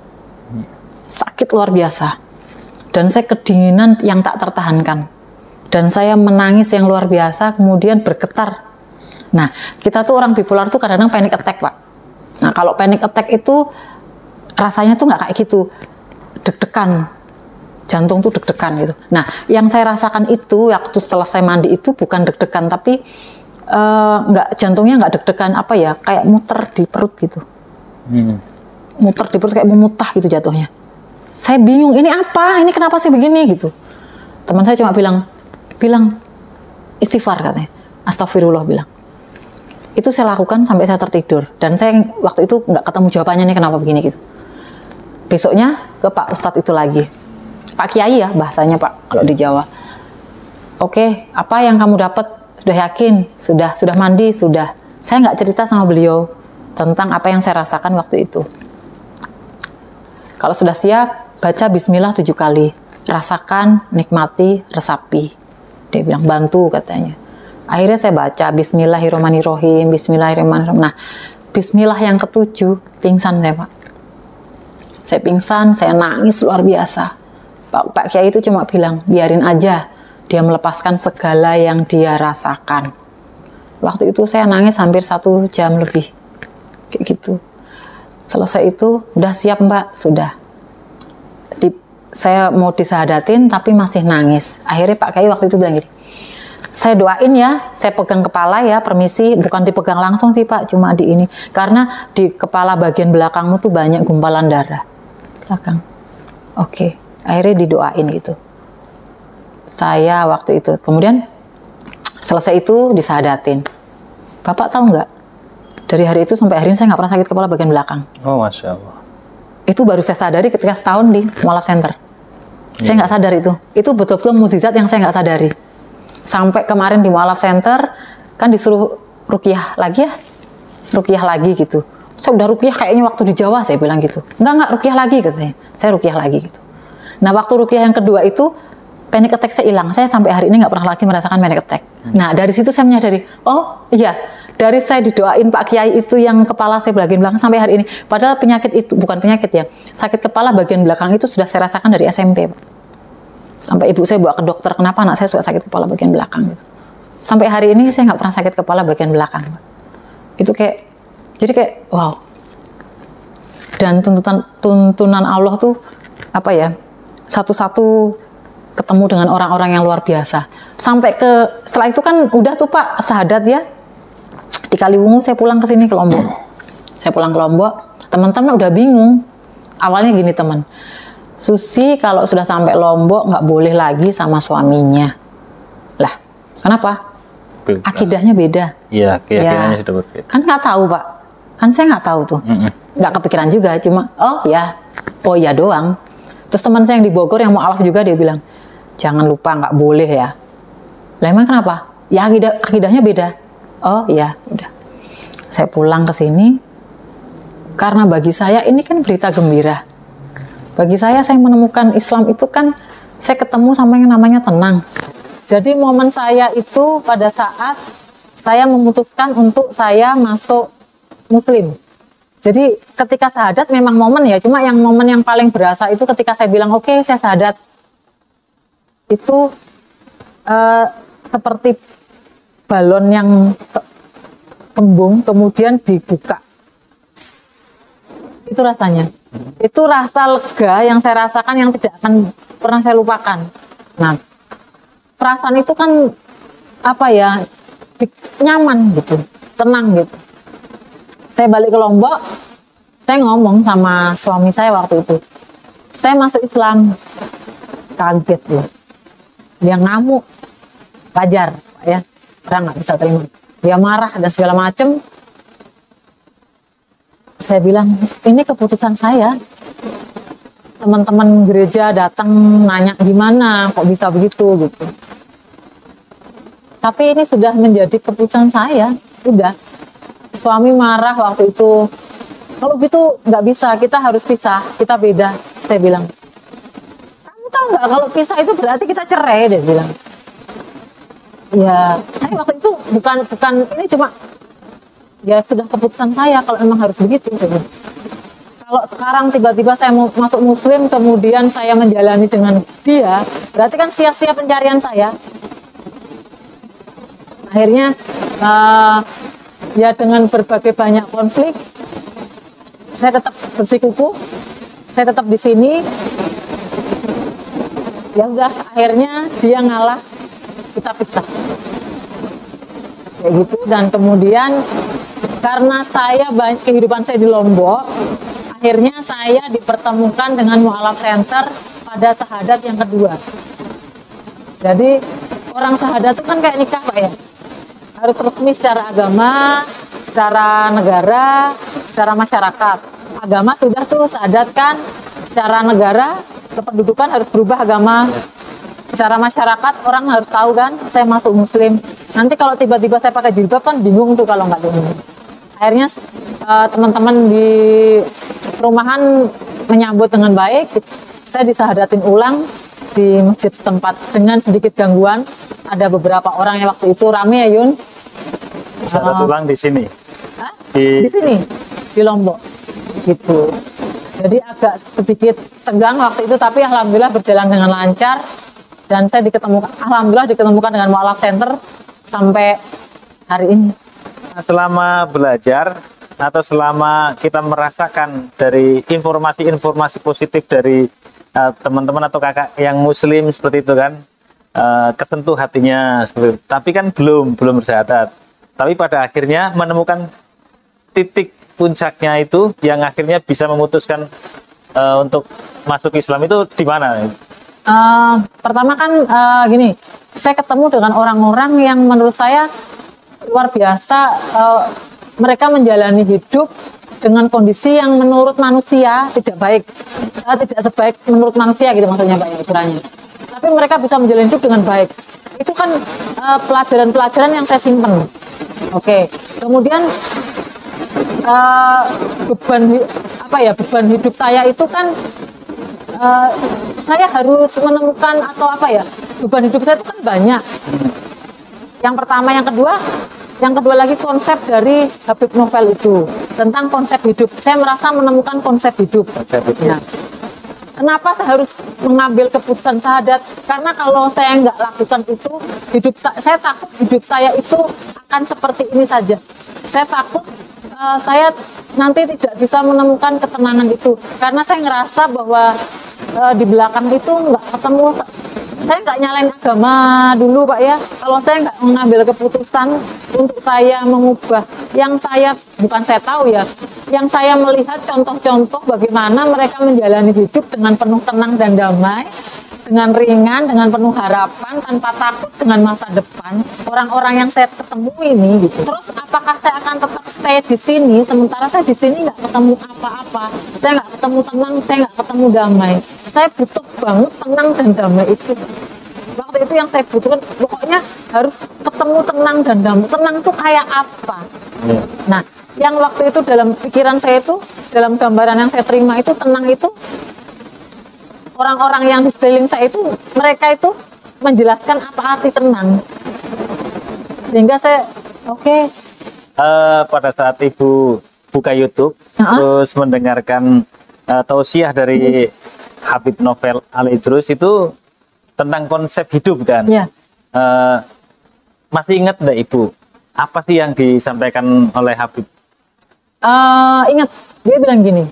Sakit luar biasa. Dan saya kedinginan yang tak tertahankan. Dan saya menangis yang luar biasa, kemudian bergetar. Nah, kita tuh orang bipolar tuh kadang-kadang panic attack, Pak. Nah, kalau panic attack itu rasanya tuh nggak kayak gitu. Deg-degan. Jantung tuh deg-degan gitu. Nah, yang saya rasakan itu, waktu setelah saya mandi itu bukan deg-degan, tapi Uh, nggak, jantungnya nggak deg-degan, apa ya, kayak muter di perut gitu. Hmm. Muter di perut kayak memutah gitu jatuhnya. Saya bingung, ini apa? Ini kenapa sih begini gitu. Teman saya cuma bilang, bilang istighfar katanya. Astagfirullah bilang. Itu saya lakukan sampai saya tertidur. Dan saya waktu itu nggak ketemu jawabannya nih kenapa begini gitu. Besoknya ke Pak Ustadz itu lagi. Pak Kiai ya bahasanya Pak kalau di Jawa. Oke, apa yang kamu dapat? Sudah yakin? Sudah, sudah mandi? Sudah. Saya nggak cerita sama beliau tentang apa yang saya rasakan waktu itu. Kalau sudah siap, baca Bismillah tujuh kali. Rasakan, nikmati, resapi. Dia bilang, bantu katanya. Akhirnya saya baca Bismillahirrahmanirrahim, Bismillahirrahmanirrahim. Nah, Bismillah yang ketujuh, pingsan saya Pak. Saya pingsan, saya nangis luar biasa. Pak, Pak Kiai itu cuma bilang, biarin aja. Dia melepaskan segala yang dia rasakan. Waktu itu saya nangis hampir satu jam lebih. Kayak gitu. Selesai itu, udah siap Mbak? Sudah. Di, saya mau disahadatin tapi masih nangis. Akhirnya Pak Kiai waktu itu bilang gini, saya doain ya, saya pegang kepala ya, permisi. Bukan dipegang langsung sih Pak, cuma di ini. Karena di kepala bagian belakangmu tuh banyak gumpalan darah. Belakang. Oke, akhirnya didoain gitu. Saya waktu itu, kemudian selesai itu disahadatin. Bapak tahu nggak? Dari hari itu sampai hari ini saya nggak pernah sakit kepala bagian belakang. Oh, Masya Allah. Itu baru saya sadari ketika setahun di Mualaf Center. Yeah. Saya nggak sadar itu. Itu betul-betul mukjizat yang saya nggak sadari. Sampai kemarin di Mualaf Center, kan disuruh ruqyah lagi ya? Ruqyah lagi gitu. Saya udah ruqyah kayaknya waktu di Jawa, saya bilang gitu. Enggak, enggak, ruqyah lagi katanya. Saya ruqyah lagi gitu. Nah, waktu ruqyah yang kedua itu, panic attack saya hilang. Saya sampai hari ini nggak pernah lagi merasakan panic attack. Hmm. Nah, dari situ saya menyadari, oh iya, dari saya didoain Pak Kiai itu yang kepala saya bagian belakang sampai hari ini. Padahal penyakit itu, bukan penyakit ya, sakit kepala bagian belakang itu sudah saya rasakan dari S M P, Pak. Sampai ibu saya bawa ke dokter, kenapa anak saya suka sakit kepala bagian belakang gitu. Sampai hari ini saya nggak pernah sakit kepala bagian belakang. Itu kayak, jadi kayak wow. Dan tuntutan tuntunan Allah tuh apa ya? Satu-satu ketemu dengan orang-orang yang luar biasa. Sampai ke setelah itu kan udah tuh Pak syahadat ya. Di Kaliwungu saya pulang ke sini ke Lombok. Saya pulang ke Lombok, teman-teman udah bingung. Awalnya gini teman, Susi kalau sudah sampai Lombok nggak boleh lagi sama suaminya. Lah, kenapa? Beda. Akidahnya beda. Iya, keyakinannya Ya. sudah berbeda. Kan nggak tahu Pak. Kan saya nggak tahu tuh. Mm-mm. Nggak kepikiran juga, cuma oh ya, oh ya doang. Terus teman saya yang di Bogor yang mau alaf juga dia bilang, jangan lupa nggak boleh ya. Lah emang kenapa? Ya akidah, akidahnya beda. Oh iya, udah. Saya pulang ke sini karena bagi saya ini kan berita gembira. Bagi saya saya menemukan Islam itu kan saya ketemu sama yang namanya tenang. Jadi momen saya itu pada saat saya memutuskan untuk saya masuk Muslim. Jadi ketika syahadat memang momen ya, cuma yang momen yang paling berasa itu ketika saya bilang oke okay, saya syahadat. Itu uh, seperti balon yang kembung kemudian dibuka. Itu rasanya. Itu rasa lega yang saya rasakan yang tidak akan pernah saya lupakan. Nah, perasaan itu kan apa ya, nyaman gitu, tenang gitu. Saya balik ke Lombok, saya ngomong sama suami saya waktu itu, saya masuk Islam. Kaget ya, dia ngamuk, wajar ya, orang nggak bisa terima. Dia marah dan segala macem. Saya bilang, ini keputusan saya. Teman-teman gereja datang nanya gimana, kok bisa begitu gitu. Tapi ini sudah menjadi keputusan saya, udah. Suami marah waktu itu, kalau gitu nggak bisa, kita harus pisah, kita beda. Saya bilang, kamu tahu nggak kalau pisah itu berarti kita cerai, dia bilang. Ya, saya waktu itu bukan bukan ini cuma ya sudah keputusan saya kalau memang harus begitu. Saya bilang. Kalau sekarang tiba-tiba saya mau masuk Muslim, kemudian saya menjalani dengan dia, berarti kan sia-sia pencarian saya. Akhirnya. Uh, Ya dengan berbagai banyak konflik, saya tetap bersikukuh, saya tetap di sini. Ya udah, akhirnya dia ngalah, kita pisah. Kayak gitu. Dan kemudian karena saya banyak kehidupan saya di Lombok, akhirnya saya dipertemukan dengan Mu'alaf Center pada syahadat yang kedua. Jadi orang syahadat itu kan kayak nikah Pak ya. Harus resmi secara agama, secara negara, secara masyarakat. Agama sudah tuh syahadatkan, secara negara, kependudukan harus berubah agama. Secara masyarakat orang harus tahu kan, saya masuk Muslim. Nanti kalau tiba-tiba saya pakai jilbab kan bingung tuh kalau nggak bingung. Akhirnya uh, teman-teman di perumahan menyambut dengan baik. Saya disahadatin ulang di masjid setempat dengan sedikit gangguan. Ada beberapa orang yang waktu itu rame ya Yun. Syahadat uh, ulang di sini. Hah? Di... di sini di Lombok gitu. Jadi agak sedikit tegang waktu itu, tapi alhamdulillah berjalan dengan lancar dan saya diketemukan, alhamdulillah diketemukan dengan Mu'alaf Center sampai hari ini. Selama belajar atau selama kita merasakan dari informasi-informasi positif dari teman-teman uh, atau kakak yang Muslim seperti itu kan, uh, kesentuh hatinya seperti itu. Tapi kan belum belum bersyahadat. Tapi pada akhirnya menemukan titik puncaknya itu yang akhirnya bisa memutuskan uh, untuk masuk Islam itu di mana? Uh, pertama kan uh, gini, saya ketemu dengan orang-orang yang menurut saya luar biasa. Uh, mereka menjalani hidup dengan kondisi yang menurut manusia tidak baik, uh, tidak sebaik menurut manusia gitu maksudnya Pak ya, ukurannya. Tapi mereka bisa menjalani hidup dengan baik. Itu kan pelajaran-pelajaran uh, yang saya simpen. Oke, okay. Kemudian uh, beban apa ya beban hidup saya itu kan uh, saya harus menemukan atau apa ya beban hidup saya itu kan banyak. Yang pertama, yang kedua, yang kedua lagi konsep dari Habib Novel itu tentang konsep hidup. Saya merasa menemukan konsep hidup. Konsep hidup. Ya. Kenapa saya harus mengambil keputusan syahadat? Karena kalau saya nggak lakukan itu, hidup sa saya takut hidup saya itu akan seperti ini saja. Saya takut uh, saya nanti tidak bisa menemukan ketenangan itu, karena saya ngerasa bahwa uh, di belakang itu nggak ketemu. Saya nggak nyalain agama dulu Pak ya, kalau saya nggak mengambil keputusan untuk saya mengubah, yang saya, bukan saya tahu ya, yang saya melihat contoh-contoh bagaimana mereka menjalani hidup dengan penuh tenang dan damai, dengan ringan, dengan penuh harapan, tanpa takut dengan masa depan. Orang-orang yang saya ketemu ini gitu. Terus apakah saya akan tetap stay di sini, sementara saya di sini nggak ketemu apa-apa, saya nggak ketemu tenang, saya nggak ketemu damai. Saya butuh banget tenang dan damai itu. Waktu itu yang saya butuhkan, pokoknya harus ketemu tenang dan damai. Tenang itu kayak apa? Yeah. Nah, yang waktu itu dalam pikiran saya itu, dalam gambaran yang saya terima itu, tenang itu, orang-orang yang di sekeliling saya itu, mereka itu menjelaskan apa arti tenang. Sehingga saya, oke. Okay. Uh, pada saat Ibu buka YouTube, uh-huh. terus mendengarkan uh, tausiah dari uh-huh. Habib Novel Al-Idrus itu tentang konsep hidup kan? Yeah. Uh, masih ingat enggak Ibu? Apa sih yang disampaikan oleh Habib? Uh, ingat, dia bilang gini,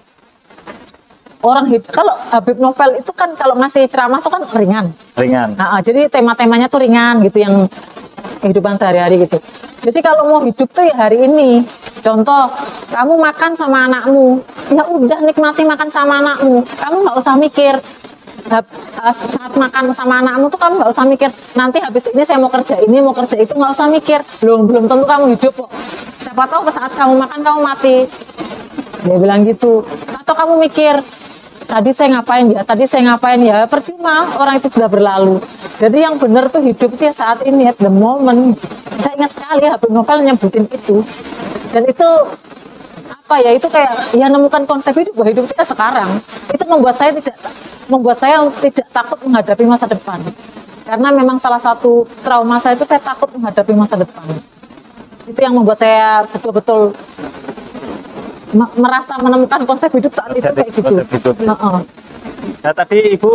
orang hidup, kalau Habib Novel itu kan kalau ngasih ceramah itu kan ringan. Ringan. Nah, jadi tema-temanya tuh ringan gitu, yang kehidupan sehari-hari gitu. Jadi kalau mau hidup tuh ya hari ini. Contoh, kamu makan sama anakmu, ya udah nikmati makan sama anakmu. Kamu nggak usah mikir. Saat makan sama anakmu tuh kamu nggak usah mikir, nanti habis ini saya mau kerja ini, mau kerja itu, nggak usah mikir. Belum belum tentu kamu hidup kok. Siapa tahu saat kamu makan kamu mati. Dia bilang gitu. Atau kamu mikir, tadi saya ngapain ya, tadi saya ngapain ya, percuma, orang itu sudah berlalu. Jadi yang benar tuh hidup itu ya saat ini, at the moment. Saya ingat sekali Habib Novel nyebutin itu. Dan itu apa ya, itu kayak ya nemukan konsep hidup bahwa hidup kita sekarang. Itu membuat saya tidak membuat saya tidak takut menghadapi masa depan. Karena memang salah satu trauma saya itu saya takut menghadapi masa depan. Itu yang membuat saya betul-betul merasa menemukan konsep hidup saat konsep, itu kayak gitu. Hidup. Nah, uh. nah tadi Ibu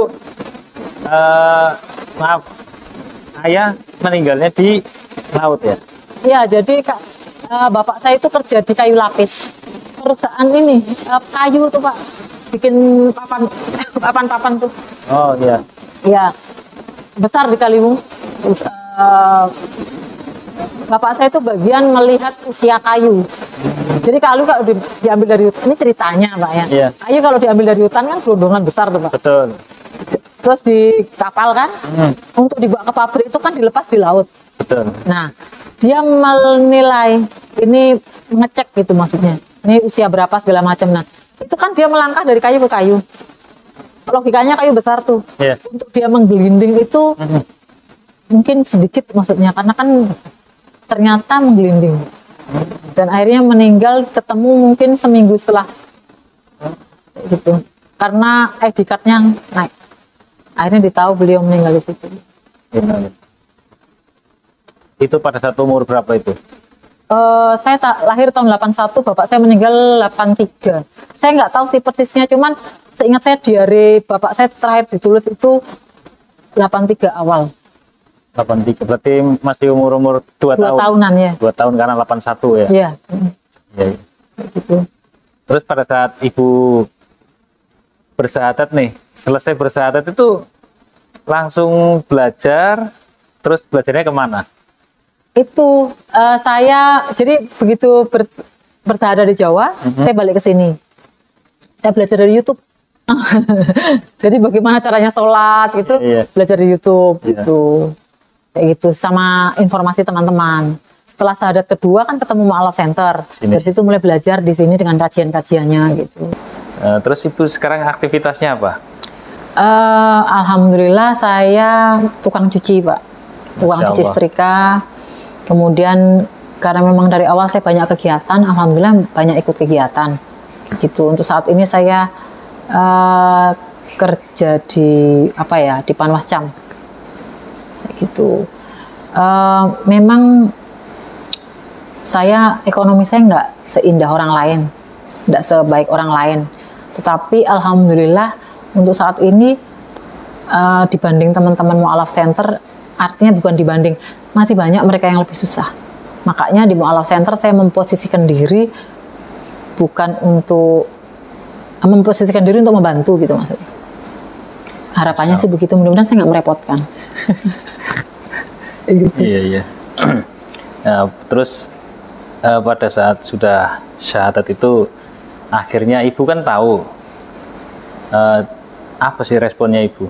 uh, maaf, ayah meninggalnya di laut ya? Iya, jadi Kak, uh, bapak saya itu kerja di kayu lapis. Perusahaan ini uh, kayu tuh Pak, bikin papan papan-papan tuh. Oh iya. Iya, besar di Kaliwung. Terus, uh, bapak saya itu bagian melihat usia kayu. Jadi kayu kalau di, diambil dari hutan, ini ceritanya Pak ya. Yeah. Kayu kalau diambil dari hutan kan gelondongan besar tuh Pak. Betul. Terus di kapal kan, hmm. untuk dibawa ke pabrik itu kan dilepas di laut. Betul. Nah, dia menilai, ini ngecek gitu maksudnya. Ini usia berapa segala macam. Nah, itu kan dia melangkah dari kayu ke kayu. Logikanya kayu besar tuh. Yeah. Untuk dia menggelinding itu hmm. mungkin sedikit maksudnya, karena kan ternyata menggelinding. Dan akhirnya meninggal, ketemu mungkin seminggu setelah gitu, karena I D card-nya naik. Akhirnya ditahu beliau meninggal di situ. Ya. Itu pada saat umur berapa itu? Uh, saya tak lahir tahun delapan satu, bapak saya meninggal delapan tiga. Saya nggak tahu sih persisnya, cuman seingat saya diare bapak saya terakhir ditulis itu delapan tiga awal. delapan tiga, berarti masih umur-umur dua tahun. tahunan ya. dua tahun karena delapan satu ya. Iya. Ya. Gitu. Terus pada saat Ibu bersyahadat nih, selesai bersyahadat itu langsung belajar, terus belajarnya kemana? Itu uh, saya, jadi begitu bers, bersyahadat di Jawa, mm-hmm. saya balik ke sini. Saya belajar dari YouTube. Jadi bagaimana caranya sholat gitu, yeah. belajar di YouTube yeah. gitu. Kayak gitu, sama informasi teman-teman. Setelah syahadat kedua kan ketemu Mu'alaf Center. Sini. Dari situ mulai belajar di sini dengan kajian-kajiannya gitu. Uh, terus Ibu sekarang aktivitasnya apa? Uh, Alhamdulillah saya tukang cuci Pak. Tukang cuci setrika. Kemudian karena memang dari awal saya banyak kegiatan, Alhamdulillah banyak ikut kegiatan. Gitu. Untuk saat ini saya uh, kerja di apa ya, di Panwascam. Gitu. Uh, memang saya ekonomi saya nggak seindah orang lain, nggak sebaik orang lain, tetapi alhamdulillah untuk saat ini uh, dibanding teman-teman Mu'alaf Center, artinya bukan dibanding, masih banyak mereka yang lebih susah. Makanya di Mu'alaf Center saya memposisikan diri bukan untuk memposisikan diri untuk membantu gitu maksudnya. Harapannya sih begitu, mudah-mudahan saya nggak merepotkan. Gitu. Iya iya. Nah, terus uh, pada saat sudah syahadat itu, akhirnya ibu kan tahu. Uh, apa sih responnya ibu?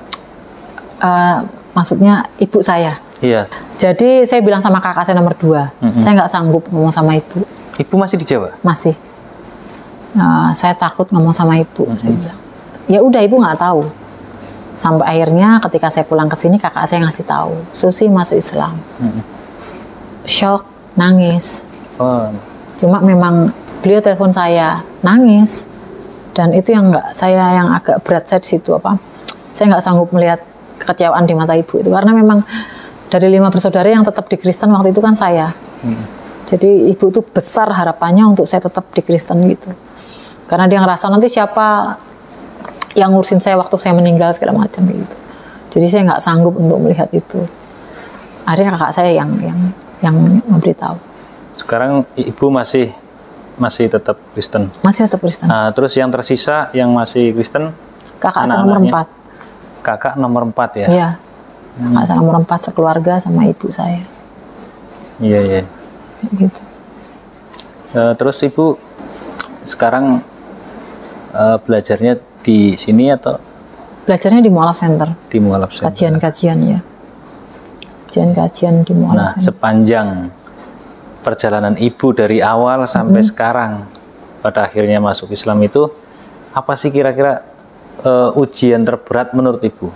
Uh, maksudnya ibu saya. Iya. Jadi saya bilang sama kakak saya nomor dua, mm-hmm. saya nggak sanggup ngomong sama ibu. Ibu masih di Jawa? Masih. Uh, saya takut ngomong sama ibu. Mm-hmm. Saya bilang, ya udah ibu nggak tahu. Sampai akhirnya ketika saya pulang ke sini kakak saya ngasih tahu, Susi masuk Islam. Mm-hmm. Shock, nangis. Oh. Cuma memang beliau telepon saya, nangis. Dan itu yang nggak saya yang agak berat saya di situ apa? Saya nggak sanggup melihat kekecewaan di mata ibu itu karena memang dari lima bersaudara yang tetap di Kristen waktu itu kan saya. Hmm. Jadi ibu itu besar harapannya untuk saya tetap di Kristen gitu. Karena dia ngerasa nanti siapa yang ngurusin saya waktu saya meninggal segala macam gitu. Jadi saya nggak sanggup untuk melihat itu. Akhirnya kakak saya yang yang yang memberitahu. Sekarang ibu masih masih tetap Kristen? Masih tetap Kristen. Nah, terus yang tersisa yang masih Kristen? Kakak saya nomor empat. Kakak nomor empat ya? Iya. Hmm. Kakak saya nomor empat sekeluarga sama ibu saya. Iya, iya. Gitu. Uh, terus ibu sekarang uh, belajarnya di sini atau? Belajarnya di Mu'alaf Center. Di Mu'alaf Center. Kajian-kajian ya. Kajian-kajian di Mu'alaf Nah, Center. sepanjang perjalanan ibu dari awal sampai mm-hmm. sekarang pada akhirnya masuk Islam itu, apa sih kira-kira uh, ujian terberat menurut ibu?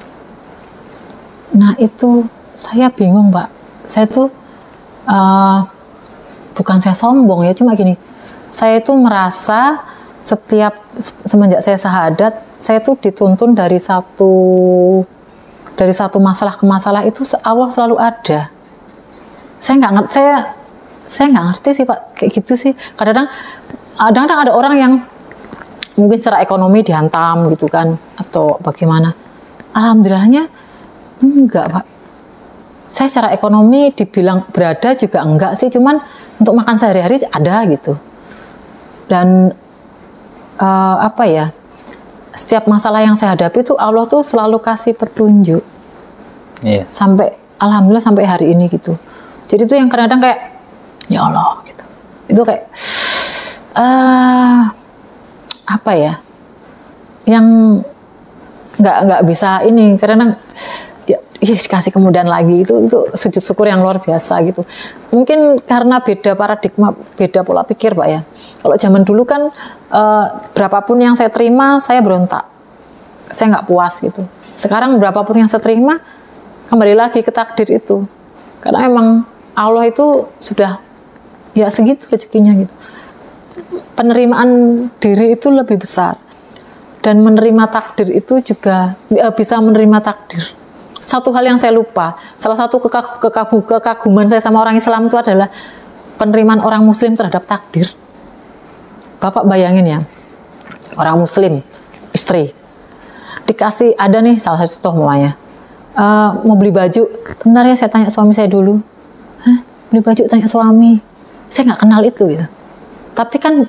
Nah itu saya bingung Pak. Saya tuh uh, bukan saya sombong ya, cuma gini, saya itu merasa setiap semenjak saya syahadat, saya tuh dituntun dari satu dari satu masalah ke masalah itu Allah selalu ada. Saya nggak ngerti, saya saya nggak ngerti sih Pak, kayak gitu sih. Kadang-kadang, kadang-kadang ada orang yang mungkin secara ekonomi dihantam gitu kan, atau bagaimana. Alhamdulillahnya enggak Pak. Saya secara ekonomi dibilang berada juga enggak sih, cuman untuk makan sehari-hari ada gitu. Dan uh, apa ya, setiap masalah yang saya hadapi itu Allah tuh selalu kasih petunjuk. Yeah. Sampai alhamdulillah sampai hari ini gitu. Jadi itu yang kadang-kadang kayak ya Allah gitu. Itu kayak uh, apa ya? Yang nggak nggak bisa ini kadang-kadang ya, ya dikasih kemudahan lagi itu itu sujud syukur yang luar biasa gitu. Mungkin karena beda paradigma, beda pola pikir Pak ya. Kalau zaman dulu kan uh, berapapun yang saya terima saya berontak, saya nggak puas gitu. Sekarang berapapun yang saya terima kembali lagi ke takdir itu, karena emang Allah itu sudah ya segitu rezekinya gitu. Penerimaan diri itu lebih besar, dan menerima takdir itu juga ya, bisa menerima takdir. Satu hal yang saya lupa, salah satu kekag kekagum kekaguman saya sama orang Islam itu adalah penerimaan orang Muslim terhadap takdir. Bapak bayangin ya, orang Muslim, istri, dikasih ada nih salah satu contoh mamanya, uh, mau beli baju, bentar ya saya tanya suami saya dulu. Hah, beli baju tanya suami, saya nggak kenal itu gitu. Tapi kan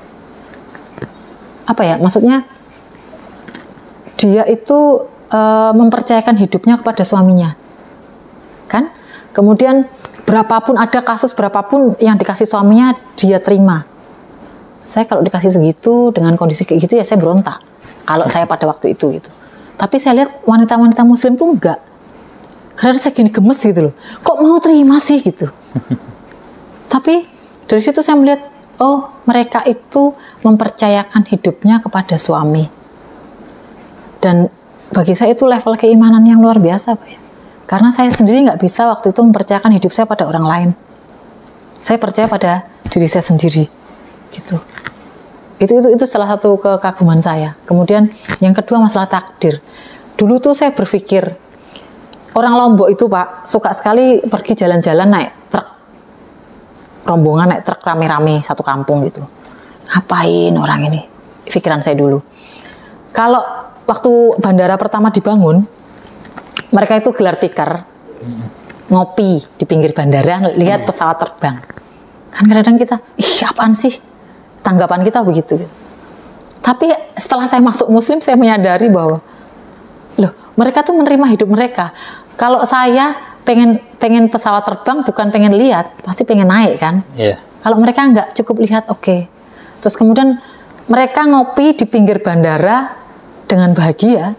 apa ya, maksudnya dia itu uh, mempercayakan hidupnya kepada suaminya, kan? Kemudian berapapun ada kasus berapapun yang dikasih suaminya dia terima. Saya kalau dikasih segitu dengan kondisi kayak gitu ya saya berontak. Kalau saya pada waktu itu gitu. Tapi saya lihat wanita-wanita Muslim tuh enggak. Karena saya gini gemes gitu loh. Kok mau terima sih gitu. Tapi dari situ saya melihat, oh mereka itu mempercayakan hidupnya kepada suami. Dan bagi saya itu level keimanan yang luar biasa Pak ya. Karena saya sendiri nggak bisa waktu itu mempercayakan hidup saya pada orang lain. Saya percaya pada diri saya sendiri. Gitu. Itu itu itu salah satu kekaguman saya. Kemudian yang kedua masalah takdir. Dulu tuh saya berpikir orang Lombok itu Pak suka sekali pergi jalan-jalan naik truk, rombongan naik truk rame-rame satu kampung gitu. Ngapain orang ini? Pikiran saya dulu. Kalau waktu bandara pertama dibangun, mereka itu gelar tikar, hmm. ngopi di pinggir bandara, lihat pesawat terbang. Kan kadang-kadang kita, ih apaan sih? Tanggapan kita begitu. Tapi setelah saya masuk Muslim, saya menyadari bahwa, loh, mereka tuh menerima hidup mereka. Kalau saya pengen pengen pesawat terbang, bukan pengen lihat, pasti pengen naik kan? Yeah. Kalau mereka nggak cukup lihat, oke. Okay. Terus kemudian mereka ngopi di pinggir bandara dengan bahagia.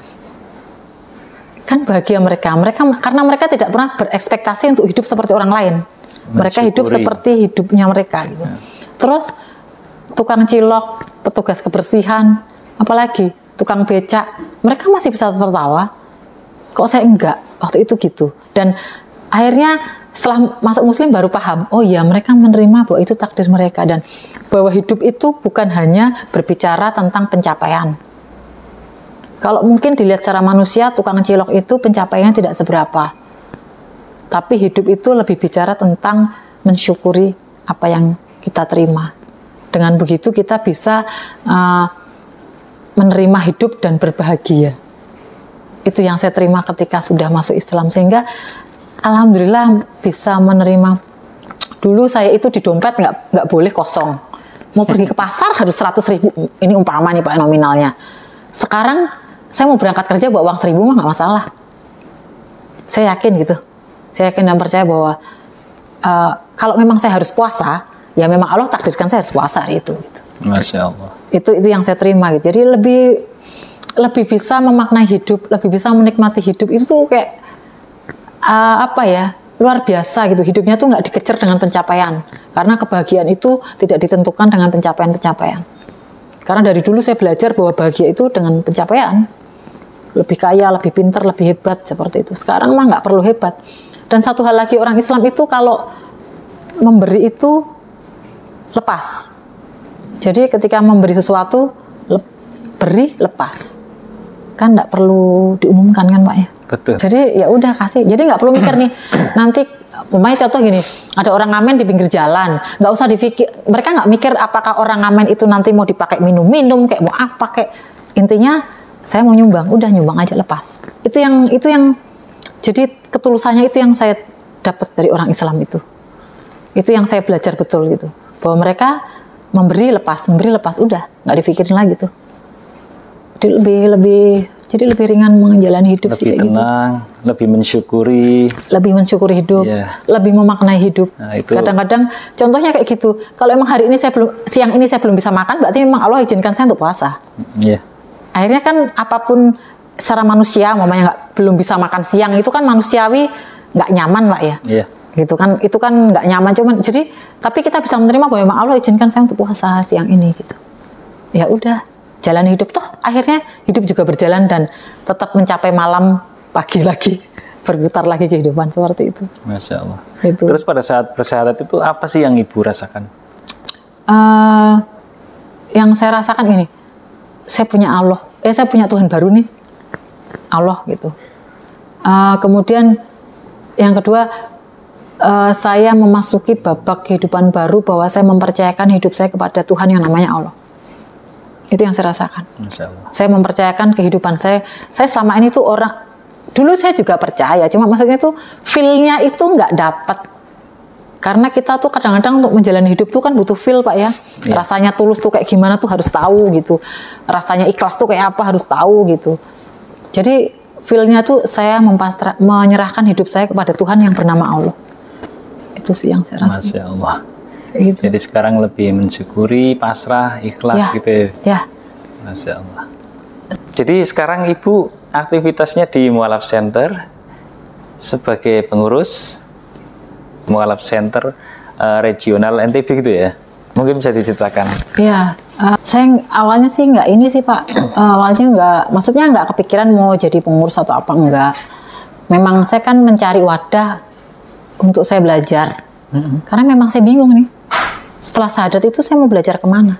Kan bahagia mereka, mereka karena mereka tidak pernah berekspektasi untuk hidup seperti orang lain. Mereka Mensyukuri. hidup seperti hidupnya mereka gitu. Ya. Terus tukang cilok, petugas kebersihan, apalagi tukang becak, mereka masih bisa tertawa. Kok saya enggak waktu itu gitu. Dan akhirnya setelah masuk Muslim baru paham, oh iya mereka menerima bahwa itu takdir mereka dan bahwa hidup itu bukan hanya berbicara tentang pencapaian. Kalau mungkin dilihat secara manusia, tukang cilok itu pencapaiannya tidak seberapa. Tapi hidup itu lebih bicara tentang mensyukuri apa yang kita terima. Dengan begitu kita bisa uh, menerima hidup dan berbahagia. Itu yang saya terima ketika sudah masuk Islam. Sehingga alhamdulillah bisa menerima. Dulu saya itu di dompet nggak nggak boleh kosong. Mau pergi ke pasar harus seratus ribu. Ini umpama nih Pak nominalnya. Sekarang saya mau berangkat kerja bawa uang seribu mah nggak masalah. Saya yakin gitu. Saya yakin dan percaya bahwa uh, kalau memang saya harus puasa, ya memang Allah takdirkan saya harus puasa hari itu. Gitu. Masya Allah. Itu itu yang saya terima gitu. Jadi lebih lebih bisa memaknai hidup, lebih bisa menikmati hidup itu tuh kayak uh, apa ya, luar biasa gitu. Hidupnya tuh nggak dikejar dengan pencapaian. Karena kebahagiaan itu tidak ditentukan dengan pencapaian-pencapaian. Karena dari dulu saya belajar bahwa bahagia itu dengan pencapaian. Lebih kaya, lebih pintar, lebih hebat, seperti itu. Sekarang mah nggak perlu hebat. Dan satu hal lagi, orang Islam itu kalau memberi itu lepas. Jadi ketika memberi sesuatu, le beri, lepas. Kan nggak perlu diumumkan kan Pak ya? Betul. Jadi ya udah kasih. Jadi nggak perlu mikir nih, nanti, umpamanya contoh gini, ada orang ngamen di pinggir jalan, nggak usah dipikir, mereka nggak mikir apakah orang ngamen itu nanti mau dipakai minum-minum, kayak mau apa, kayak intinya, saya mau nyumbang, udah nyumbang aja lepas. Itu yang itu yang jadi ketulusannya itu yang saya dapat dari orang Islam itu. Itu yang saya belajar betul gitu. Bahwa mereka memberi lepas, memberi lepas, udah nggak dipikirin lagi tuh. Jadi lebih lebih jadi lebih ringan menjalani hidup lebih sih, tenang, gitu. Lebih mensyukuri, lebih mensyukuri hidup, yeah. Lebih memaknai hidup. Kadang-kadang nah, contohnya kayak gitu. Kalau emang hari ini saya belum siang ini saya belum bisa makan, berarti memang Allah izinkan saya untuk puasa. Yeah. Akhirnya kan apapun secara manusia, mamanya nggak belum bisa makan siang itu kan manusiawi nggak nyaman Pak ya, yeah. Gitu kan, itu kan nggak nyaman cuman jadi tapi kita bisa menerima bahwa memang Allah izinkan saya untuk puasa siang ini gitu. Ya udah, jalani hidup toh akhirnya hidup juga berjalan dan tetap mencapai malam pagi lagi berputar lagi kehidupan seperti itu. Masya Allah. Itu. Terus pada saat bersyahadat itu apa sih yang Ibu rasakan? Uh, yang saya rasakan ini. Saya punya Allah, eh saya punya Tuhan baru nih, Allah gitu. Uh, kemudian yang kedua, uh, saya memasuki babak kehidupan baru bahwa saya mempercayakan hidup saya kepada Tuhan yang namanya Allah. Itu yang saya rasakan. Insya Allah. Saya mempercayakan kehidupan saya. Saya selama ini tuh orang, dulu saya juga percaya, cuma maksudnya tuh feel-nya itu nggak dapat. Karena kita tuh kadang-kadang untuk menjalani hidup tuh kan butuh feel Pak ya. Yeah. Rasanya tulus tuh kayak gimana tuh harus tahu gitu. Rasanya ikhlas tuh kayak apa harus tahu gitu. Jadi feel-nya tuh saya mempastra, menyerahkan hidup saya kepada Tuhan yang bernama Allah. Itu sih yang saya rasa. Masya Allah. Gitu. Jadi sekarang lebih mensyukuri, pasrah, ikhlas ya, gitu ya. Ya. Masya Allah. Jadi sekarang Ibu aktivitasnya di Mualaf Center sebagai pengurus Mualaf Center uh, regional N T B gitu ya, mungkin bisa diceritakan. Iya, uh, saya awalnya sih nggak ini sih Pak, uh, awalnya nggak, maksudnya nggak kepikiran mau jadi pengurus atau apa, enggak. Memang saya kan mencari wadah untuk saya belajar, mm-hmm. Karena memang saya bingung nih, setelah syahadat itu saya mau belajar kemana.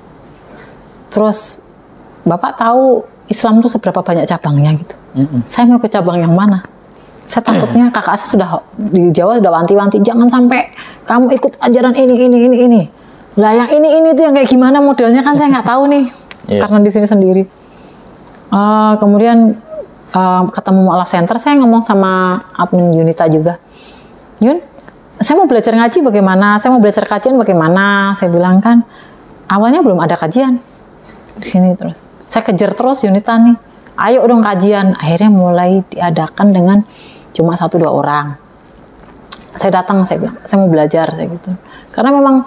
Terus Bapak tahu Islam itu seberapa banyak cabangnya gitu, mm-hmm. Saya mau ke cabang yang mana? Saya takutnya kakak saya sudah di Jawa sudah wanti-wanti jangan sampai kamu ikut ajaran ini ini ini ini. Lah yang ini ini tuh yang kayak gimana modelnya kan saya nggak tahu nih, yeah. Karena di sini sendiri. Uh, kemudian uh, ketemu mualaf center, saya ngomong sama admin Yunita juga, Yun, saya mau belajar ngaji bagaimana? Saya mau belajar kajian bagaimana? Saya bilang kan, awalnya belum ada kajian di sini terus. Saya kejar terus Yunita nih, ayo dong kajian. Akhirnya mulai diadakan dengan cuma satu dua orang. Saya datang, saya bilang, saya mau belajar, saya gitu. Karena memang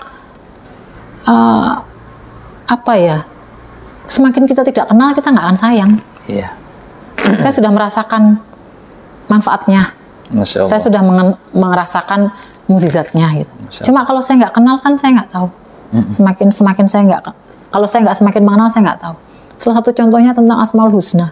uh, apa ya, semakin kita tidak kenal, kita nggak akan sayang. Iya. Saya sudah merasakan manfaatnya. Masya Allah. Saya sudah merasakan mukjizatnya gitu. Cuma kalau saya nggak kenal kan saya nggak tahu. Mm-hmm. Semakin semakin saya nggak, kalau saya nggak semakin mengenal saya nggak tahu. Salah satu contohnya tentang Asmaul Husna.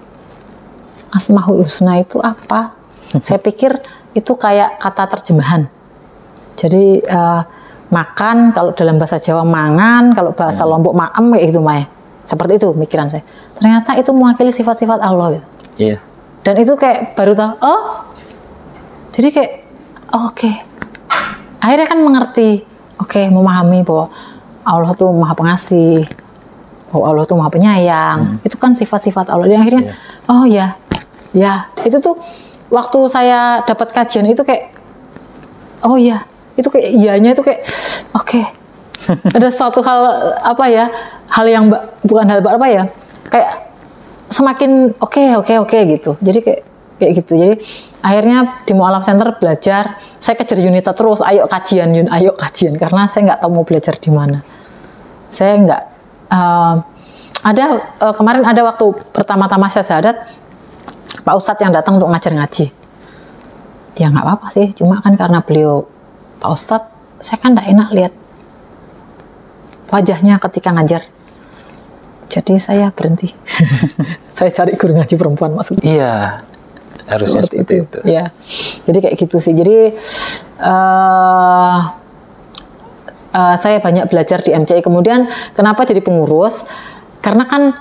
Asmaul Husna itu apa? Saya pikir itu kayak kata terjemahan. Jadi uh, makan, kalau dalam bahasa Jawa mangan, kalau bahasa hmm. Lombok maem kayak gitu Maya. Seperti itu pikiran saya. Ternyata itu mewakili sifat-sifat Allah gitu. Iya. Dan itu kayak baru tahu, oh. Jadi kayak oh, oke. Okay. Akhirnya kan mengerti, oke, okay, memahami bahwa Allah tuh Maha Pengasih, bahwa Allah tuh Maha Penyayang. Hmm. Itu kan sifat-sifat Allah. Dan akhirnya yeah. oh ya. Ya, itu tuh waktu saya dapat kajian itu kayak oh iya, itu kayak iyanya itu kayak oke. Okay. Ada suatu hal apa ya? Hal yang bukan hal apa ya? Kayak semakin oke, okay, oke, okay, oke okay, gitu. Jadi kayak kayak gitu. Jadi akhirnya di Mu'alaf Center belajar, saya kejar Yunita terus, ayo kajian, Yun, ayo kajian karena saya nggak tahu mau belajar di mana. Saya nggak uh, ada uh, kemarin ada waktu pertama-tama syahadat Pak Ustadz yang datang untuk ngajar ngaji. Ya nggak apa-apa sih, cuma kan karena beliau Pak Ustadz, saya kan nggak enak lihat wajahnya ketika ngajar. Jadi saya berhenti. Saya cari guru ngaji perempuan maksudnya. Iya, harusnya seperti, seperti itu. itu. Ya, jadi kayak gitu sih. Jadi uh, uh, saya banyak belajar di M C I. Kemudian kenapa jadi pengurus? Karena kan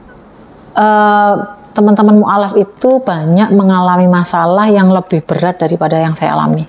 uh, teman-teman mu'alaf itu banyak mengalami masalah yang lebih berat daripada yang saya alami.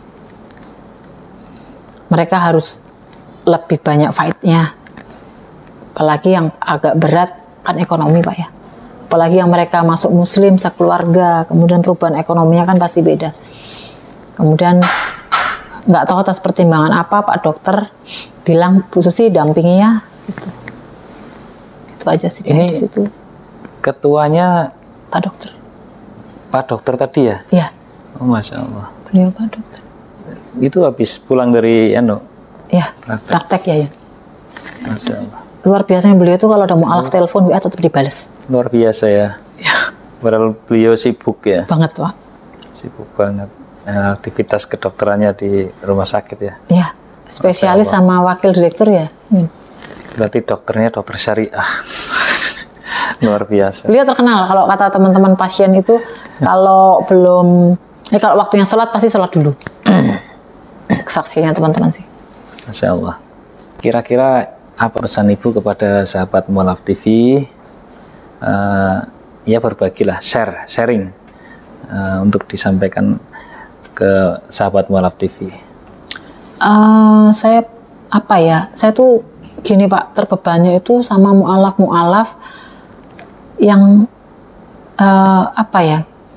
Mereka harus lebih banyak fight-nya. Apalagi yang agak berat kan ekonomi Pak ya. Apalagi yang mereka masuk muslim sekeluarga, kemudian perubahan ekonominya kan pasti beda. Kemudian nggak tahu atas pertimbangan apa Pak dokter bilang Bu Susi dampingi ya. Gitu. Itu aja sih. Ini di situ. Ketuanya Pak dokter. Pak dokter tadi ya? Iya. Oh, Masya Allah. Beliau Pak dokter. Itu habis pulang dari anu? Iya, praktek. praktek ya ya. Masya Allah. Luar biasanya beliau itu kalau ada mu'alaf oh. telepon W A tetap dibalas. Luar biasa ya. Ya. Padahal beliau sibuk ya. Banget Pak. Sibuk banget. Nah, aktivitas kedokterannya di rumah sakit ya. Iya. Spesialis sama wakil direktur ya. Hmm. Berarti dokternya dokter syariah. Luar biasa. Beliau terkenal kalau kata teman-teman pasien itu kalau belum, eh kalau waktunya sholat pasti sholat dulu. Kesaksiannya teman-teman sih. Masya Allah. Kira-kira apa pesan Ibu kepada sahabat Mu'alaf T V? Uh, ya berbagilah, share, sharing uh, untuk disampaikan ke sahabat Mu'alaf T V. Uh, saya apa ya? Saya tuh gini Pak, terbebannya itu sama mu'alaf-mu'alaf yang uh, apa ya,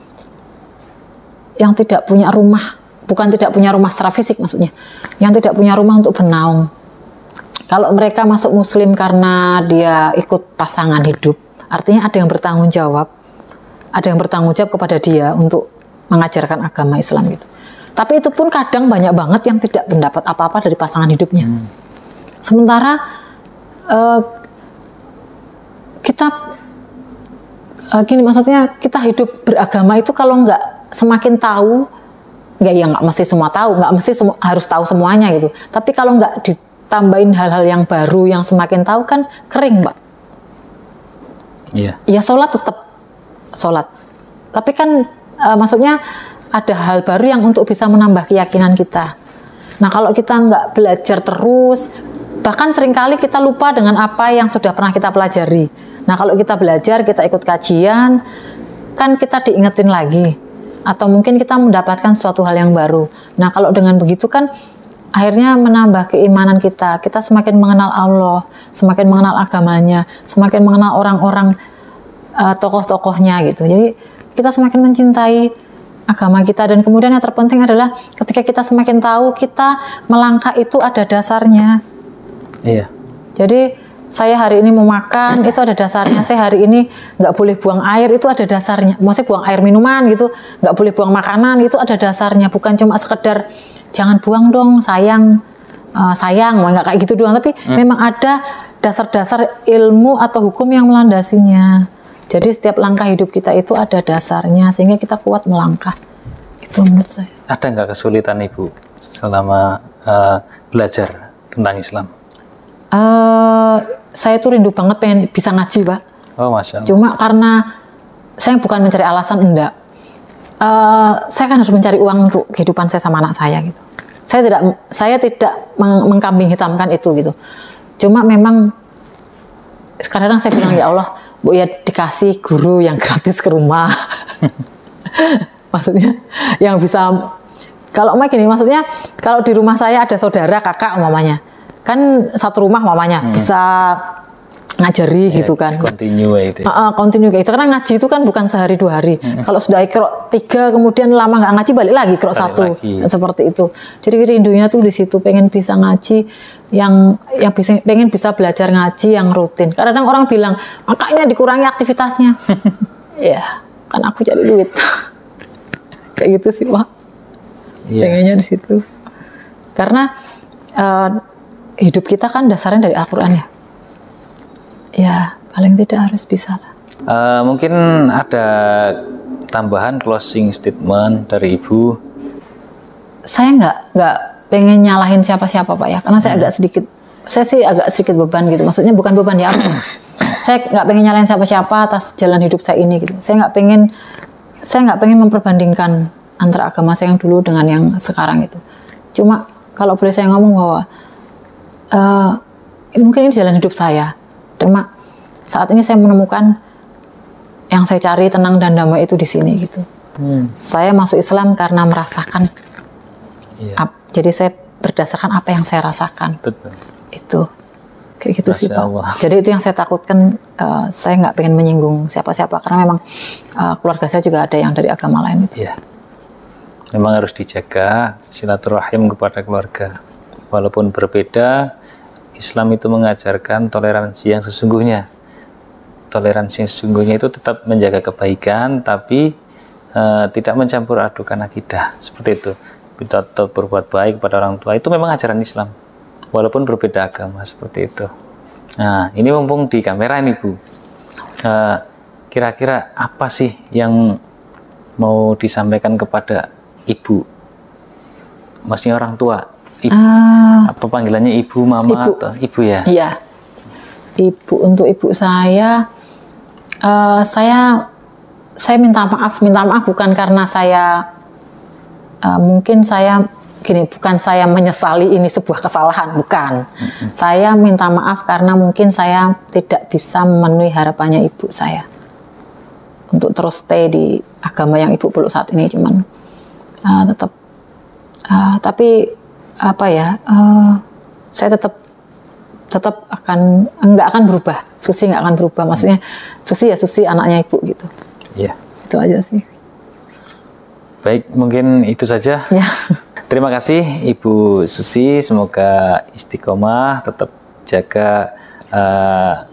yang tidak punya rumah, bukan tidak punya rumah secara fisik maksudnya, yang tidak punya rumah untuk bernaung. Kalau mereka masuk muslim karena dia ikut pasangan hidup, artinya ada yang bertanggung jawab, ada yang bertanggung jawab kepada dia untuk mengajarkan agama Islam gitu. Tapi itu pun kadang banyak banget yang tidak mendapat apa-apa dari pasangan hidupnya. Hmm. Sementara uh, kita uh, gini maksudnya kita hidup beragama itu kalau nggak semakin tahu, nggak ya nggak mesti semua tahu, nggak mesti semua, harus tahu semuanya gitu. Tapi kalau nggak ditambahin hal-hal yang baru yang semakin tahu kan kering Pak. Iya. Ya sholat tetap sholat. Tapi kan uh, maksudnya ada hal baru yang untuk bisa menambah keyakinan kita. Nah kalau kita nggak belajar terus, bahkan seringkali kita lupa dengan apa yang sudah pernah kita pelajari. Nah kalau kita belajar, kita ikut kajian, kan kita diingetin lagi. Atau mungkin kita mendapatkan suatu hal yang baru. Nah kalau dengan begitu kan akhirnya menambah keimanan kita. Kita semakin mengenal Allah, semakin mengenal agamanya, semakin mengenal orang-orang uh, tokoh-tokohnya gitu. Jadi kita semakin mencintai agama kita, dan kemudian yang terpenting adalah ketika kita semakin tahu, kita melangkah itu ada dasarnya. Iya. Jadi saya hari ini mau makan itu ada dasarnya. Saya hari ini nggak boleh buang air itu ada dasarnya. Maksudnya buang air minuman gitu, nggak boleh buang makanan itu ada dasarnya. Bukan cuma sekedar jangan buang dong sayang, uh, sayang nggak kayak gitu doang. Tapi hmm. memang ada dasar-dasar ilmu atau hukum yang melandasinya. Jadi setiap langkah hidup kita itu ada dasarnya sehingga kita kuat melangkah. Itu menurut saya. Ada nggak kesulitan Ibu selama uh, belajar tentang Islam? Uh, saya tuh rindu banget pengen bisa ngaji, Pak. Oh, Masya Allah. Cuma karena saya bukan mencari alasan, enggak. Uh, saya kan harus mencari uang untuk kehidupan saya sama anak saya gitu. Saya tidak saya tidak meng mengkambing hitamkan itu gitu. Cuma memang sekarang saya bilang ya Allah, Bu ya dikasih guru yang gratis ke rumah. Maksudnya yang bisa, kalau mau gini, maksudnya kalau di rumah saya ada saudara, kakak umpamanya. Kan satu rumah mamanya hmm. bisa ngajari ya, gitu kan. Continue itu. Uh, uh, continue kayak itu. Karena ngaji itu kan bukan sehari dua hari. Hmm. Kalau sudah ikrok tiga kemudian lama nggak ngaji balik lagi ikrok satu. Lagi. Seperti itu. Jadi rindunya tuh di situ, pengen bisa ngaji yang yang bisa pengen bisa belajar ngaji yang rutin. Kadang orang bilang makanya dikurangi aktivitasnya. Ya, kan aku cari duit. Kayak gitu sih, Pak. Yeah. Pengennya di situ. Karena uh, hidup kita kan dasarnya dari Al-Quran ya. Ya, paling tidak harus bisa lah. Uh, mungkin ada tambahan closing statement dari Ibu? Saya nggak nggak pengen nyalahin siapa-siapa, Pak ya. Karena saya hmm. agak sedikit, saya sih agak sedikit beban gitu. Maksudnya bukan beban ya. Saya nggak pengen nyalahin siapa-siapa atas jalan hidup saya ini gitu. Saya nggak pengen, saya nggak pengen memperbandingkan antara agama saya yang dulu dengan yang sekarang itu. Cuma kalau boleh saya ngomong bahwa Uh, mungkin ini jalan hidup saya. Cuma saat ini saya menemukan yang saya cari tenang dan damai itu di sini gitu. Hmm. Saya masuk Islam karena merasakan. Iya. Ap, jadi saya berdasarkan apa yang saya rasakan. Betul. Itu kayak gitu Masya sih Pak. Allah. Jadi itu yang saya takutkan. Uh, saya nggak pengen menyinggung siapa-siapa karena memang uh, keluarga saya juga ada yang dari agama lain itu. Iya. Memang harus dijaga silaturahim kepada keluarga. Walaupun berbeda, Islam itu mengajarkan toleransi yang sesungguhnya. Toleransi yang sesungguhnya itu tetap menjaga kebaikan, tapi uh, tidak mencampur adukan akidah. Seperti itu. Kita tetap berbuat baik kepada orang tua. Itu memang ajaran Islam. Walaupun berbeda agama, seperti itu. Nah, ini mumpung di kamera ini, Bu. Uh, kira-kira apa sih yang mau disampaikan kepada Ibu? Maksudnya orang tua. Ibu, uh, apa panggilannya ibu, mama, ibu. Atau ibu ya? Iya, ibu. Untuk ibu saya, uh, saya, saya minta maaf, minta maaf bukan karena saya, uh, mungkin saya gini, bukan saya menyesali ini sebuah kesalahan, bukan. Mm-hmm. Saya minta maaf karena mungkin saya tidak bisa memenuhi harapannya ibu saya untuk terus stay di agama yang ibu peluk saat ini, cuman uh, tetap, uh, tapi apa ya, uh, saya tetap tetap akan nggak akan berubah. Susi nggak akan berubah, maksudnya Susi ya Susi, anaknya ibu gitu. Iya. Itu aja sih. Baik, mungkin itu saja. Ya. Terima kasih Ibu Susi, semoga istiqomah, tetap jaga uh,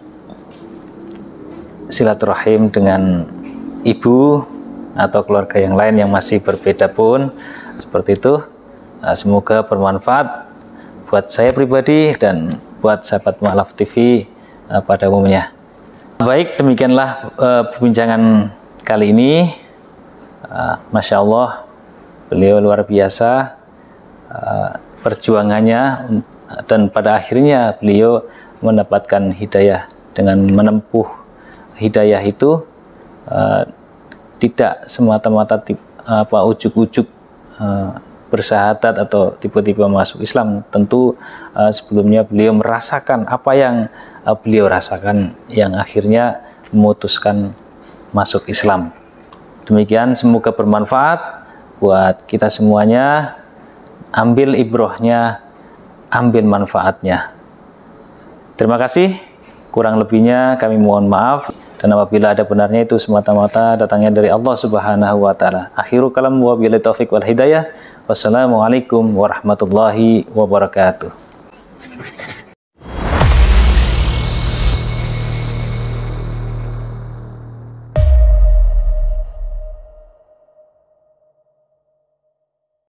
silaturahim dengan ibu atau keluarga yang lain yang masih berbeda pun seperti itu. Semoga bermanfaat buat saya pribadi dan buat sahabat Ma'laf T V uh, pada umumnya. Baik, demikianlah uh, perbincangan kali ini. Uh, Masya Allah, beliau luar biasa uh, perjuangannya, dan pada akhirnya beliau mendapatkan hidayah. Dengan menempuh hidayah itu uh, tidak semata-mata apa ujuk-ujuk uh, bersahadat atau tiba-tiba masuk Islam. Tentu uh, sebelumnya beliau merasakan apa yang uh, beliau rasakan yang akhirnya memutuskan masuk Islam. Demikian, semoga bermanfaat buat kita semuanya. Ambil ibrohnya, ambil manfaatnya. Terima kasih. Kurang lebihnya kami mohon maaf. Dan apabila ada benarnya itu semata-mata datangnya dari Allah Subhanahu wa taala. Akhiru kalam wa billahi taufik wal hidayah. Wassalamualaikum warahmatullahi wabarakatuh.